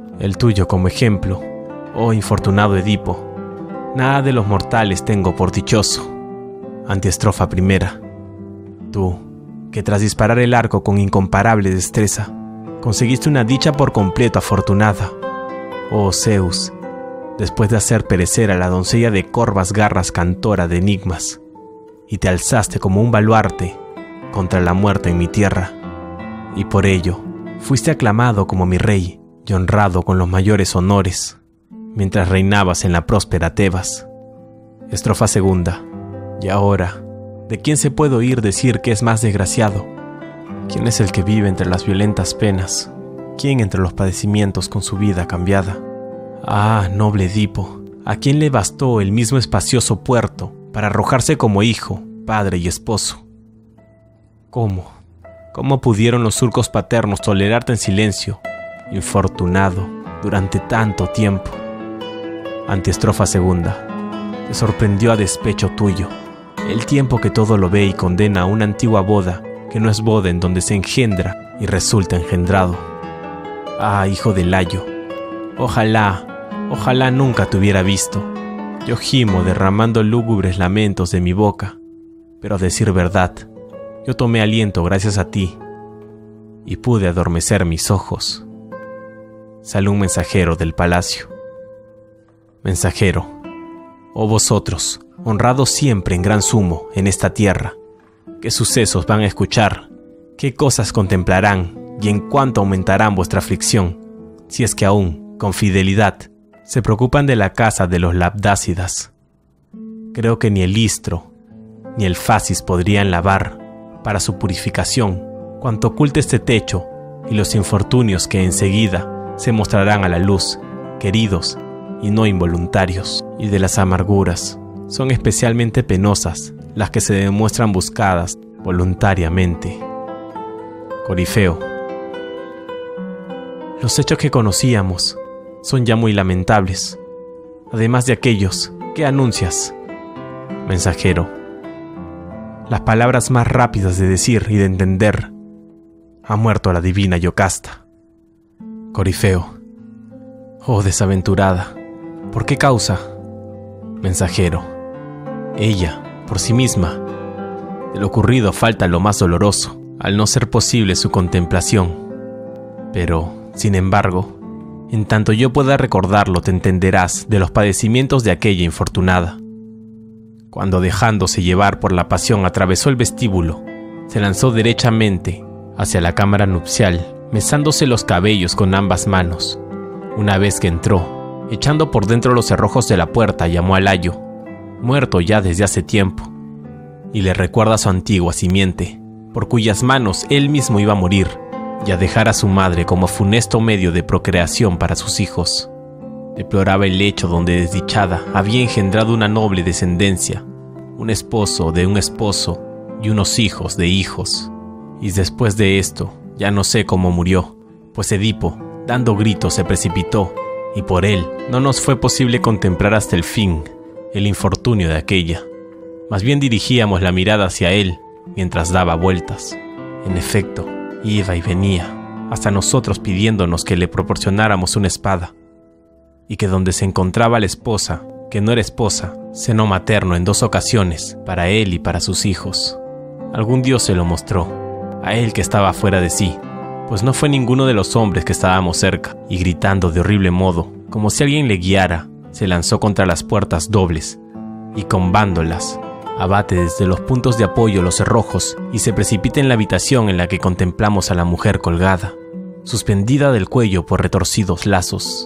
oh infortunado Edipo, nada de los mortales tengo por dichoso. Antiestrofa primera. Tú, que tras disparar el arco con incomparable destreza, conseguiste una dicha por completo afortunada, oh Zeus, después de hacer perecer a la doncella de corvas garras cantora de enigmas, y te alzaste como un baluarte contra la muerte en mi tierra, y por ello fuiste aclamado como mi rey y honrado con los mayores honores, mientras reinabas en la próspera Tebas. Estrofa segunda. Y ahora, ¿de quién se puede oír decir que es más desgraciado? ¿Quién es el que vive entre las violentas penas? ¿Quién entre los padecimientos con su vida cambiada? Ah, noble Edipo, ¿a quién le bastó el mismo espacioso puerto para arrojarse como hijo, padre y esposo? ¿Cómo pudieron los surcos paternos tolerarte en silencio, infortunado, durante tanto tiempo? Antiestrofa segunda. Te sorprendió a despecho tuyo el tiempo que todo lo ve y condena a una antigua boda que no es boda en donde se engendra y resulta engendrado. Ah, hijo de Layo, Ojalá nunca te hubiera visto. Yo gimo derramando lúgubres lamentos de mi boca, pero a decir verdad, yo tomé aliento gracias a ti y pude adormecer mis ojos. Sale un mensajero del palacio. Mensajero, oh vosotros, honrados siempre en gran sumo en esta tierra, ¿qué sucesos van a escuchar? ¿Qué cosas contemplarán? ¿Y en cuánto aumentarán vuestra aflicción? Si es que aún, con fidelidad, se preocupan de la casa de los labdácidas. Creo que ni el Istro ni el Fasis podrían lavar, para su purificación, cuanto oculte este techo y los infortunios que enseguida se mostrarán a la luz, queridos y no involuntarios. Y de las amarguras, son especialmente penosas las que se demuestran buscadas voluntariamente. Corifeo. Los hechos que conocíamos son ya muy lamentables, además de aquellos que anuncias. Mensajero. Las palabras más rápidas de decir y de entender. Ha muerto la divina Yocasta. Corifeo. Oh desaventurada, ¿por qué causa? Mensajero. Ella, por sí misma. De lo ocurrido falta lo más doloroso, al no ser posible su contemplación. Pero, sin embargo, en tanto yo pueda recordarlo, te entenderás de los padecimientos de aquella infortunada. Cuando, dejándose llevar por la pasión, atravesó el vestíbulo, se lanzó derechamente hacia la cámara nupcial, mesándose los cabellos con ambas manos. Una vez que entró, echando por dentro los cerrojos de la puerta, llamó al ayo, muerto ya desde hace tiempo, y le recuerda a su antigua simiente, por cuyas manos él mismo iba a morir, y a dejar a su madre como funesto medio de procreación para sus hijos. Deploraba el lecho donde desdichada había engendrado una noble descendencia, un esposo de un esposo y unos hijos de hijos. Y después de esto, ya no sé cómo murió, pues Edipo, dando gritos, se precipitó, y por él no nos fue posible contemplar hasta el fin el infortunio de aquella. Más bien dirigíamos la mirada hacia él mientras daba vueltas. En efecto, iba y venía, hasta nosotros pidiéndonos que le proporcionáramos una espada, y que donde se encontraba la esposa, que no era esposa, seno materno en 2 ocasiones, para él y para sus hijos. Algún dios se lo mostró, a él que estaba fuera de sí, pues no fue ninguno de los hombres que estábamos cerca, y gritando de horrible modo, como si alguien le guiara, se lanzó contra las puertas dobles, y combándolas, abate desde los puntos de apoyo los cerrojos, y se precipita en la habitación en la que contemplamos a la mujer colgada, suspendida del cuello por retorcidos lazos.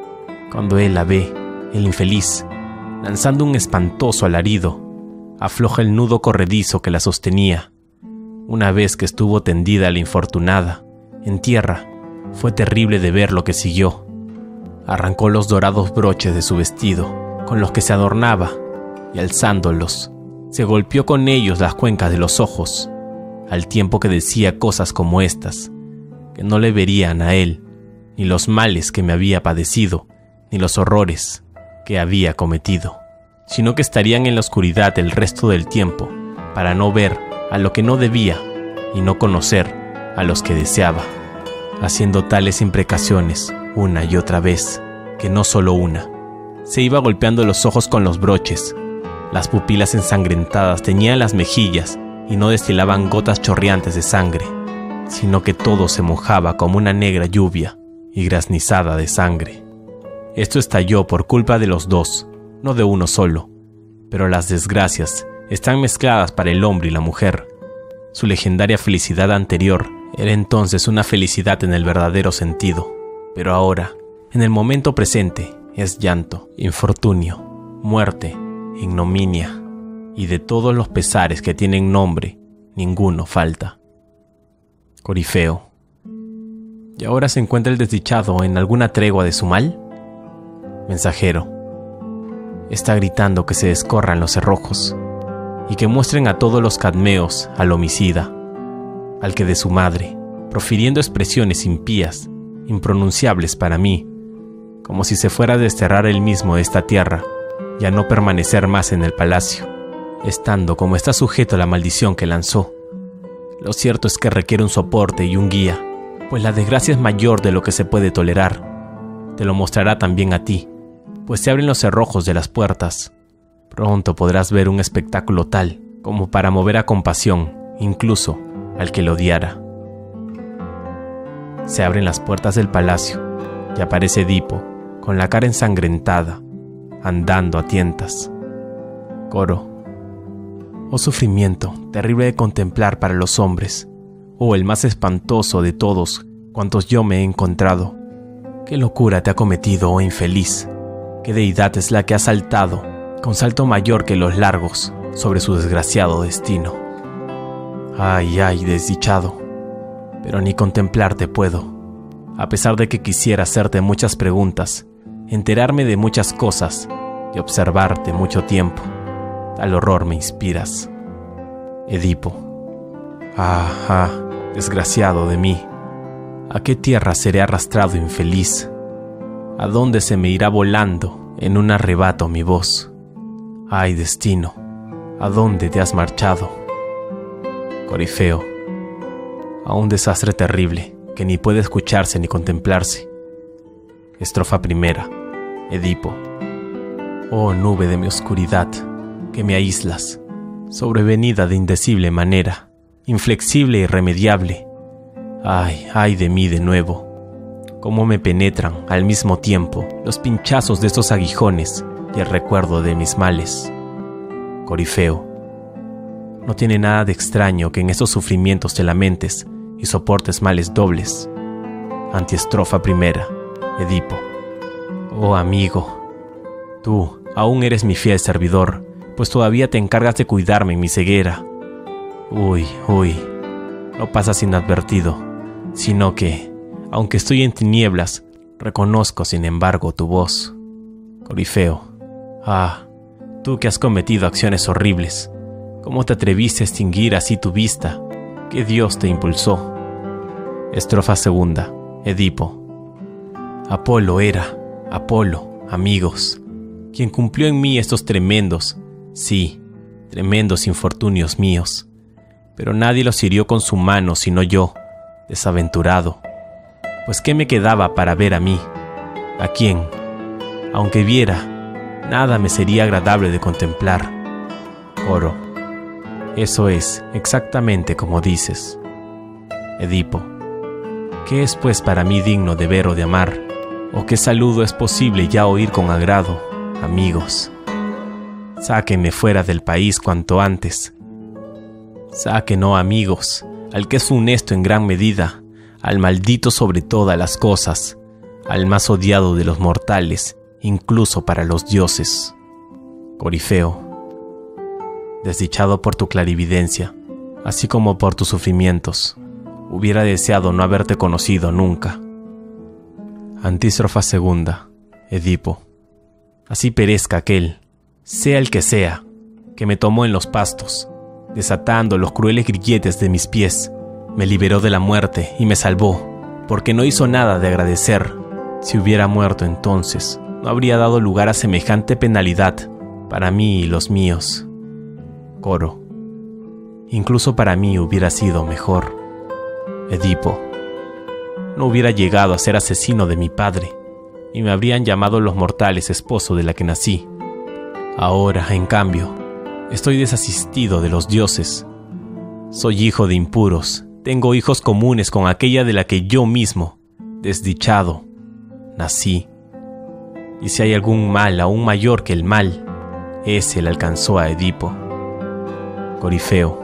Cuando él la ve, el infeliz, lanzando un espantoso alarido, afloja el nudo corredizo que la sostenía. Una vez que estuvo tendida la infortunada, en tierra, fue terrible de ver lo que siguió. Arrancó los dorados broches de su vestido, con los que se adornaba, y alzándolos, se golpeó con ellos las cuencas de los ojos, al tiempo que decía cosas como estas, que no le verían a él, ni los males que me había padecido, ni los horrores que había cometido, sino que estarían en la oscuridad el resto del tiempo, para no ver a lo que no debía y no conocer a los que deseaba, haciendo tales imprecaciones una y otra vez, que no solo una. Se iba golpeando los ojos con los broches, las pupilas ensangrentadas teñían las mejillas y no destilaban gotas chorreantes de sangre, sino que todo se mojaba como una negra lluvia y graznizada de sangre. Esto estalló por culpa de los dos, no de uno solo, pero las desgracias están mezcladas para el hombre y la mujer. Su legendaria felicidad anterior era entonces una felicidad en el verdadero sentido, pero ahora, en el momento presente, es llanto, infortunio, muerte, ignominia, y de todos los pesares que tienen nombre, ninguno falta. Corifeo. ¿Y ahora se encuentra el desdichado en alguna tregua de su mal? Mensajero. Está gritando que se descorran los cerrojos y que muestren a todos los cadmeos al homicida, al que de su madre, profiriendo expresiones impías, impronunciables para mí, como si se fuera a desterrar él mismo de esta tierra y a no permanecer más en el palacio, estando como está sujeto a la maldición que lanzó. Lo cierto es que requiere un soporte y un guía, pues la desgracia es mayor de lo que se puede tolerar. te lo mostrará también a ti, pues se abren los cerrojos de las puertas. Pronto podrás ver un espectáculo tal como para mover a compasión, incluso al que lo odiara. Se abren las puertas del palacio y aparece Edipo, con la cara ensangrentada, andando a tientas. Coro. Oh sufrimiento, terrible de contemplar para los hombres, oh el más espantoso de todos cuantos yo me he encontrado. ¿Qué locura te ha cometido, oh infeliz? ¿Qué deidad es la que ha saltado, con salto mayor que los largos, sobre su desgraciado destino? Ay, ay, desdichado, pero ni contemplarte puedo, a pesar de que quisiera hacerte muchas preguntas, enterarme de muchas cosas y observarte mucho tiempo. Tal horror me inspiras. Edipo. Ah, desgraciado de mí. ¿A qué tierra seré arrastrado infeliz? ¿A dónde se me irá volando en un arrebato mi voz? Ay, destino, ¿a dónde te has marchado? Corifeo. A un desastre terrible que ni puede escucharse ni contemplarse. Estrofa primera. Edipo. Oh nube de mi oscuridad, que me aíslas, sobrevenida de indecible manera, inflexible e irremediable. Ay, ay de mí de nuevo, cómo me penetran al mismo tiempo los pinchazos de estos aguijones y el recuerdo de mis males. Corifeo. No tiene nada de extraño que en estos sufrimientos te lamentes y soportes males dobles. Antiestrofa primera. Edipo. Oh amigo, tú aún eres mi fiel servidor, pues todavía te encargas de cuidarme en mi ceguera. Uy, no pasas inadvertido, sino que, aunque estoy en tinieblas, reconozco sin embargo tu voz. Corifeo. Ah, tú que has cometido acciones horribles, ¿cómo te atreviste a extinguir así tu vista? ¿Qué Dios te impulsó? Estrofa segunda. Edipo. Apolo era, Apolo, amigos, quien cumplió en mí estos tremendos, sí, tremendos infortunios míos, pero nadie los hirió con su mano sino yo, desaventurado. Pues ¿qué me quedaba para ver a mí? ¿A quién? Aunque viera, nada me sería agradable de contemplar. Coro. Eso es exactamente como dices. Edipo. ¿Qué es pues para mí digno de ver o de amar? ¿O qué saludo es posible ya oír con agrado, amigos? Sáquenme fuera del país cuanto antes. Saquen, oh amigos, al que es funesto en gran medida, al maldito sobre todas las cosas, al más odiado de los mortales, incluso para los dioses. Corifeo. Desdichado por tu clarividencia, así como por tus sufrimientos, hubiera deseado no haberte conocido nunca. Antístrofa segunda. Edipo. Así perezca aquel, sea el que sea, que me tomó en los pastos, desatando los crueles grilletes de mis pies, me liberó de la muerte y me salvó, porque no hizo nada de agradecer. Si hubiera muerto entonces, no habría dado lugar a semejante penalidad para mí y los míos. Coro. Incluso para mí hubiera sido mejor. Edipo. No hubiera llegado a ser asesino de mi padre, y me habrían llamado los mortales esposo de la que nací. Ahora, en cambio, estoy desasistido de los dioses. Soy hijo de impuros, tengo hijos comunes con aquella de la que yo mismo, desdichado, nací. Y si hay algún mal aún mayor que el mal, ese le alcanzó a Edipo. Corifeo.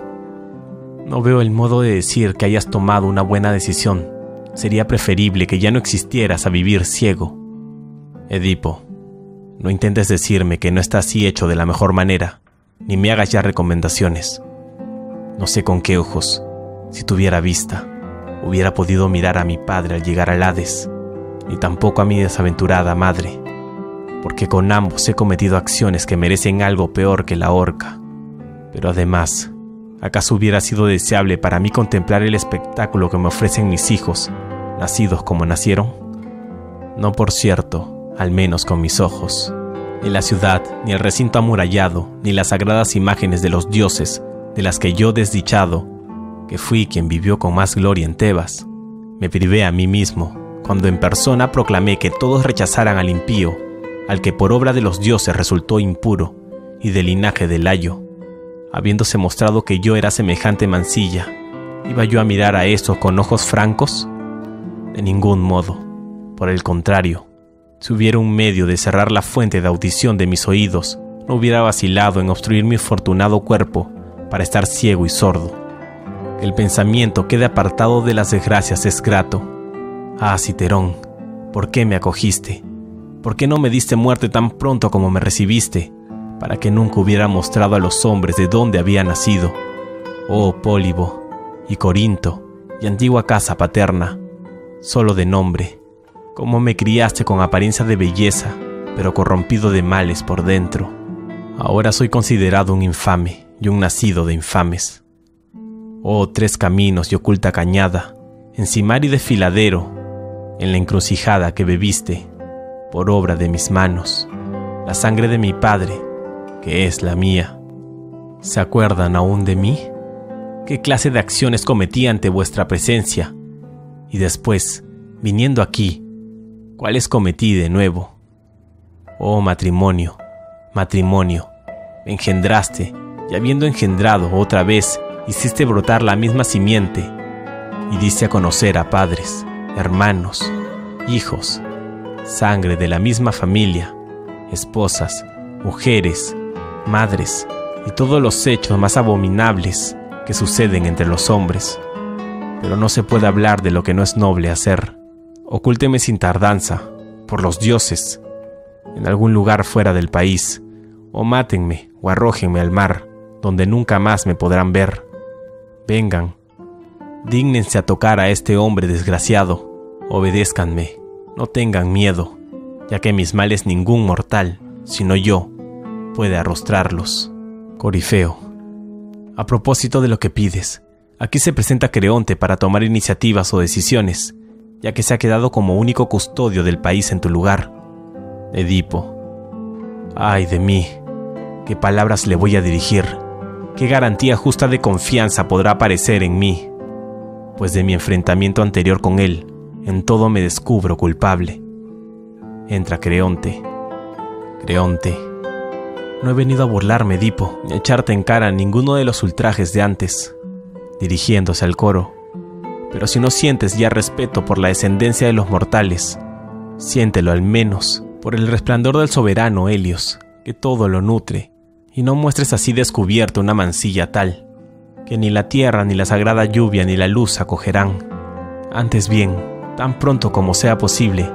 No veo el modo de decir que hayas tomado una buena decisión. Sería preferible que ya no existieras a vivir ciego. Edipo. No intentes decirme que no está así hecho de la mejor manera, ni me hagas ya recomendaciones. No sé con qué ojos, si tuviera vista, hubiera podido mirar a mi padre al llegar al Hades, ni tampoco a mi desaventurada madre, porque con ambos he cometido acciones que merecen algo peor que la horca. Pero además, ¿acaso hubiera sido deseable para mí contemplar el espectáculo que me ofrecen mis hijos, nacidos como nacieron? No, por cierto, al menos con mis ojos. Ni la ciudad, ni el recinto amurallado, ni las sagradas imágenes de los dioses, de las que yo, desdichado, que fui quien vivió con más gloria en Tebas, me privé a mí mismo, cuando en persona proclamé que todos rechazaran al impío, al que por obra de los dioses resultó impuro y del linaje de Layo. Habiéndose mostrado que yo era semejante mancilla, ¿iba yo a mirar a estos con ojos francos? De ningún modo. Por el contrario, si hubiera un medio de cerrar la fuente de audición de mis oídos, no hubiera vacilado en obstruir mi fortunado cuerpo para estar ciego y sordo. Que el pensamiento quede apartado de las desgracias es grato. Ah, Citerón, ¿por qué me acogiste? ¿Por qué no me diste muerte tan pronto como me recibiste, para que nunca hubiera mostrado a los hombres de dónde había nacido? Oh, Pólibo, y Corinto, y antigua casa paterna, solo de nombre, cómo me criaste con apariencia de belleza, pero corrompido de males por dentro. Ahora soy considerado un infame y un nacido de infames. Oh, tres caminos y oculta cañada, encimar y desfiladero, en la encrucijada que bebiste, por obra de mis manos, la sangre de mi padre, que es la mía. ¿Se acuerdan aún de mí? ¿Qué clase de acciones cometí ante vuestra presencia? Y después, viniendo aquí, ¿cuáles cometí de nuevo? Oh matrimonio, matrimonio, me engendraste, y habiendo engendrado otra vez, hiciste brotar la misma simiente, y diste a conocer a padres, hermanos, hijos, sangre de la misma familia, esposas, mujeres, madres, y todos los hechos más abominables que suceden entre los hombres. Pero no se puede hablar de lo que no es noble hacer. Ocúlteme sin tardanza, por los dioses, en algún lugar fuera del país, o mátenme o arrójenme al mar, donde nunca más me podrán ver. Vengan, dígnense a tocar a este hombre desgraciado, obedézcanme, no tengan miedo, ya que mis males ningún mortal, sino yo, puede arrostrarlos. Corifeo, a propósito de lo que pides, aquí se presenta Creonte para tomar iniciativas o decisiones, ya que se ha quedado como único custodio del país en tu lugar. Edipo, ay de mí, ¿qué palabras le voy a dirigir? ¿Qué garantía justa de confianza podrá aparecer en mí? Pues de mi enfrentamiento anterior con él, en todo me descubro culpable. Entra Creonte. Creonte, no he venido a burlarme, Edipo, ni a echarte en cara ninguno de los ultrajes de antes. Dirigiéndose al coro. Pero si no sientes ya respeto por la descendencia de los mortales, siéntelo al menos por el resplandor del soberano Helios, que todo lo nutre, y no muestres así descubierto una mancilla tal, que ni la tierra, ni la sagrada lluvia, ni la luz acogerán. Antes bien, tan pronto como sea posible,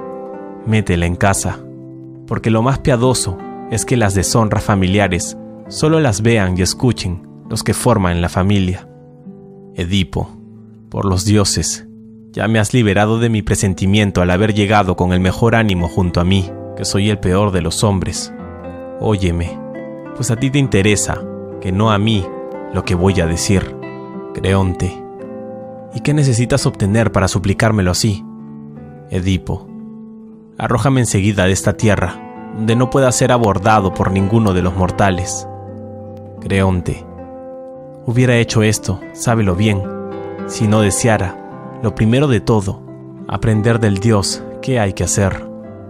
métela en casa, porque lo más piadoso es que las deshonras familiares solo las vean y escuchen los que forman la familia. Edipo, por los dioses, ya me has liberado de mi presentimiento al haber llegado con el mejor ánimo junto a mí, que soy el peor de los hombres. Óyeme, pues a ti te interesa, que no a mí, lo que voy a decir. Creonte, ¿y qué necesitas obtener para suplicármelo así? Edipo, arrójame enseguida de esta tierra, donde no pueda ser abordado por ninguno de los mortales. Creonte, hubiera hecho esto, sábelo bien, si no deseara, lo primero de todo, aprender del Dios qué hay que hacer.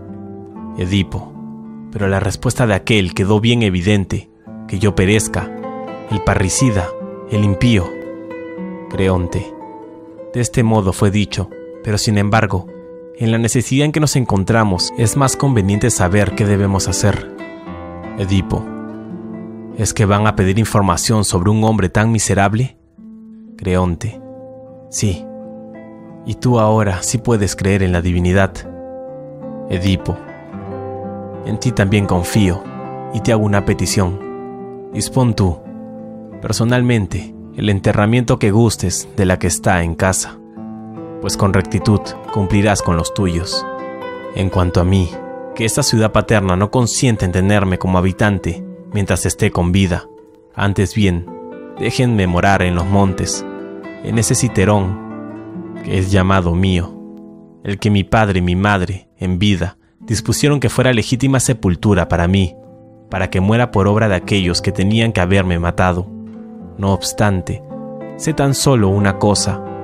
Edipo, pero la respuesta de aquel quedó bien evidente, que yo perezca, el parricida, el impío. Creonte, de este modo fue dicho, pero sin embargo, en la necesidad en que nos encontramos es más conveniente saber qué debemos hacer. Edipo, ¿es que van a pedir información sobre un hombre tan miserable? Creonte, sí. Y tú ahora sí puedes creer en la divinidad. Edipo, en ti también confío, y te hago una petición. Dispón tú, personalmente, el enterramiento que gustes de la que está en casa, pues con rectitud cumplirás con los tuyos. En cuanto a mí, que esta ciudad paterna no consiente en tenerme como habitante mientras esté con vida. Antes bien, déjenme morar en los montes, en ese Citerón, que es llamado mío, el que mi padre y mi madre, en vida, dispusieron que fuera legítima sepultura para mí, para que muera por obra de aquellos que tenían que haberme matado. No obstante, sé tan solo una cosa,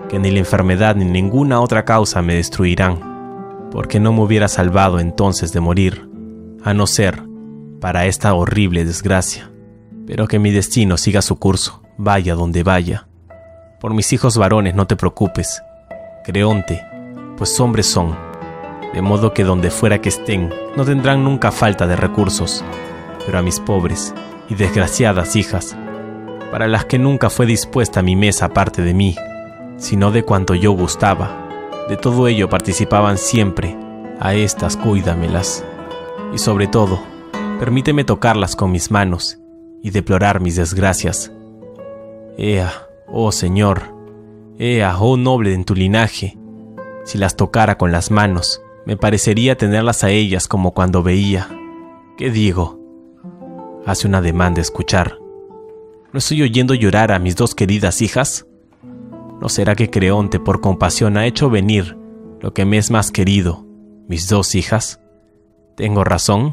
que ni la enfermedad ni ninguna otra causa me destruirán, porque no me hubiera salvado entonces de morir, a no ser para esta horrible desgracia. Pero que mi destino siga su curso, vaya donde vaya. Por mis hijos varones no te preocupes, Creonte, pues hombres son, de modo que donde fuera que estén no tendrán nunca falta de recursos. Pero a mis pobres y desgraciadas hijas, para las que nunca fue dispuesta mi mesa aparte de mí, sino de cuanto yo gustaba, de todo ello participaban siempre, a estas cuídamelas. Y sobre todo, permíteme tocarlas con mis manos y deplorar mis desgracias. Ea, oh Señor, ea, oh noble en tu linaje, si las tocara con las manos, me parecería tenerlas a ellas como cuando veía. ¿Qué digo? Hace un ademán de escuchar. ¿No estoy oyendo llorar a mis dos queridas hijas? ¿No será que Creonte por compasión ha hecho venir lo que me es más querido, mis dos hijas? ¿Tengo razón?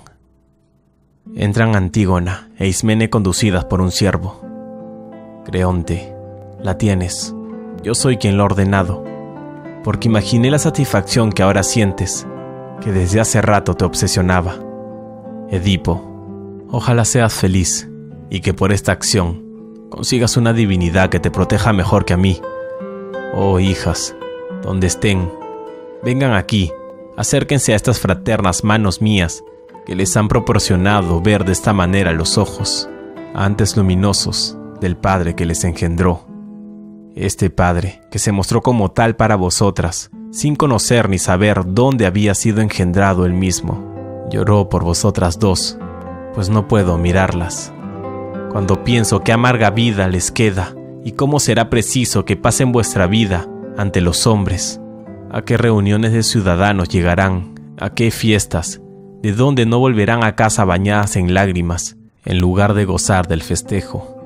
Entran Antígona e Ismene conducidas por un siervo. Creonte, la tienes. Yo soy quien lo ha ordenado, porque imaginé la satisfacción que ahora sientes, que desde hace rato te obsesionaba. Edipo, ojalá seas feliz y que por esta acción consigas una divinidad que te proteja mejor que a mí. Oh hijas, donde estén, vengan aquí, acérquense a estas fraternas manos mías que les han proporcionado ver de esta manera los ojos, antes luminosos, del Padre que les engendró. Este Padre que se mostró como tal para vosotras, sin conocer ni saber dónde había sido engendrado él mismo. Lloró por vosotras dos, pues no puedo mirarlas. Cuando pienso qué amarga vida les queda, y cómo será preciso que pasen vuestra vida ante los hombres, a qué reuniones de ciudadanos llegarán, a qué fiestas, de dónde no volverán a casa bañadas en lágrimas, en lugar de gozar del festejo.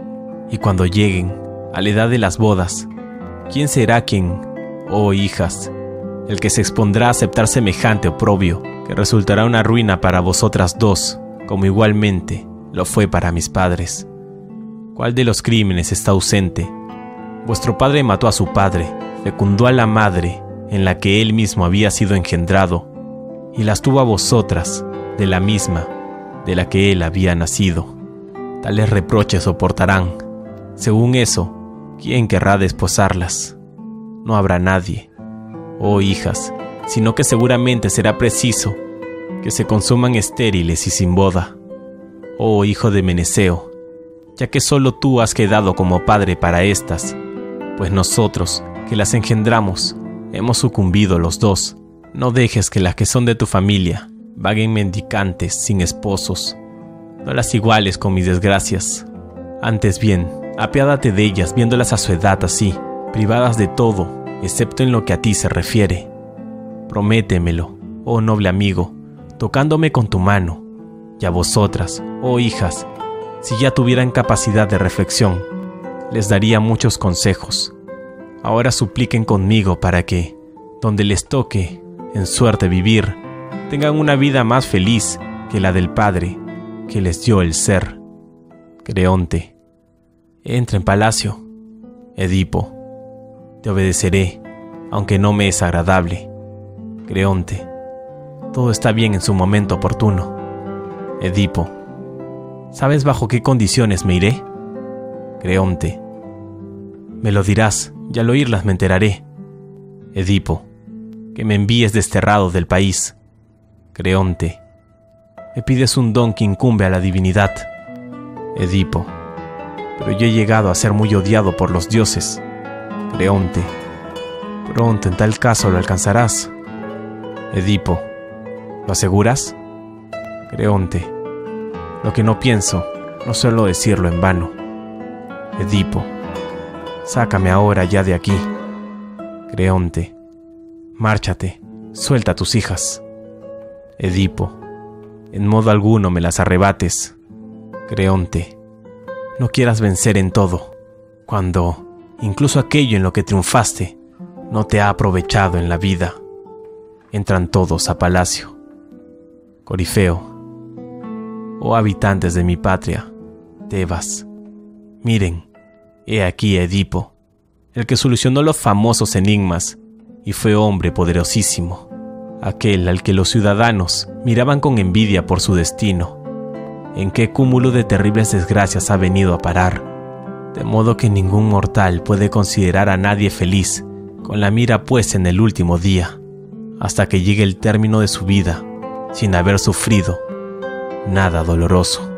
Y cuando lleguen a la edad de las bodas, ¿quién será quien, oh hijas, el que se expondrá a aceptar semejante oprobio, que resultará una ruina para vosotras dos, como igualmente lo fue para mis padres? ¿Cuál de los crímenes está ausente? Vuestro padre mató a su padre, fecundó a la madre en la que él mismo había sido engendrado, y las tuvo a vosotras de la misma de la que él había nacido. Tales reproches soportarán. Según eso, ¿quién querrá desposarlas? No habrá nadie, oh hijas, sino que seguramente será preciso que se consuman estériles y sin boda. Oh hijo de Meneceo, ya que solo tú has quedado como padre para estas, pues nosotros, que las engendramos, hemos sucumbido los dos. No dejes que las que son de tu familia vaguen mendicantes sin esposos. No las iguales con mis desgracias. Antes bien, apiádate de ellas viéndolas a su edad así, privadas de todo, excepto en lo que a ti se refiere. Prométemelo, oh noble amigo, tocándome con tu mano, y a vosotras, oh hijas, si ya tuvieran capacidad de reflexión, les daría muchos consejos. Ahora supliquen conmigo para que, donde les toque, en suerte vivir, tengan una vida más feliz que la del Padre que les dio el ser. Creonte, entra en palacio. Edipo, te obedeceré, aunque no me es agradable. Creonte, todo está bien en su momento oportuno. Edipo, ¿sabes bajo qué condiciones me iré? Creonte, me lo dirás, y al oírlas me enteraré. Edipo, que me envíes desterrado del país. Creonte, me pides un don que incumbe a la divinidad. Edipo, pero yo he llegado a ser muy odiado por los dioses. Creonte, pronto en tal caso lo alcanzarás. Edipo, ¿lo aseguras? Creonte, lo que no pienso, no suelo decirlo en vano. Edipo, sácame ahora ya de aquí. Creonte, márchate, suelta a tus hijas. Edipo, en modo alguno me las arrebates. Creonte, no quieras vencer en todo, cuando incluso aquello en lo que triunfaste no te ha aprovechado en la vida. Entran todos a palacio. Corifeo, oh habitantes de mi patria, Tebas, miren, he aquí a Edipo, el que solucionó los famosos enigmas y fue hombre poderosísimo, aquel al que los ciudadanos miraban con envidia por su destino. ¿En qué cúmulo de terribles desgracias ha venido a parar? De modo que ningún mortal puede considerar a nadie feliz con la mira puesta en el último día, hasta que llegue el término de su vida sin haber sufrido nada doloroso.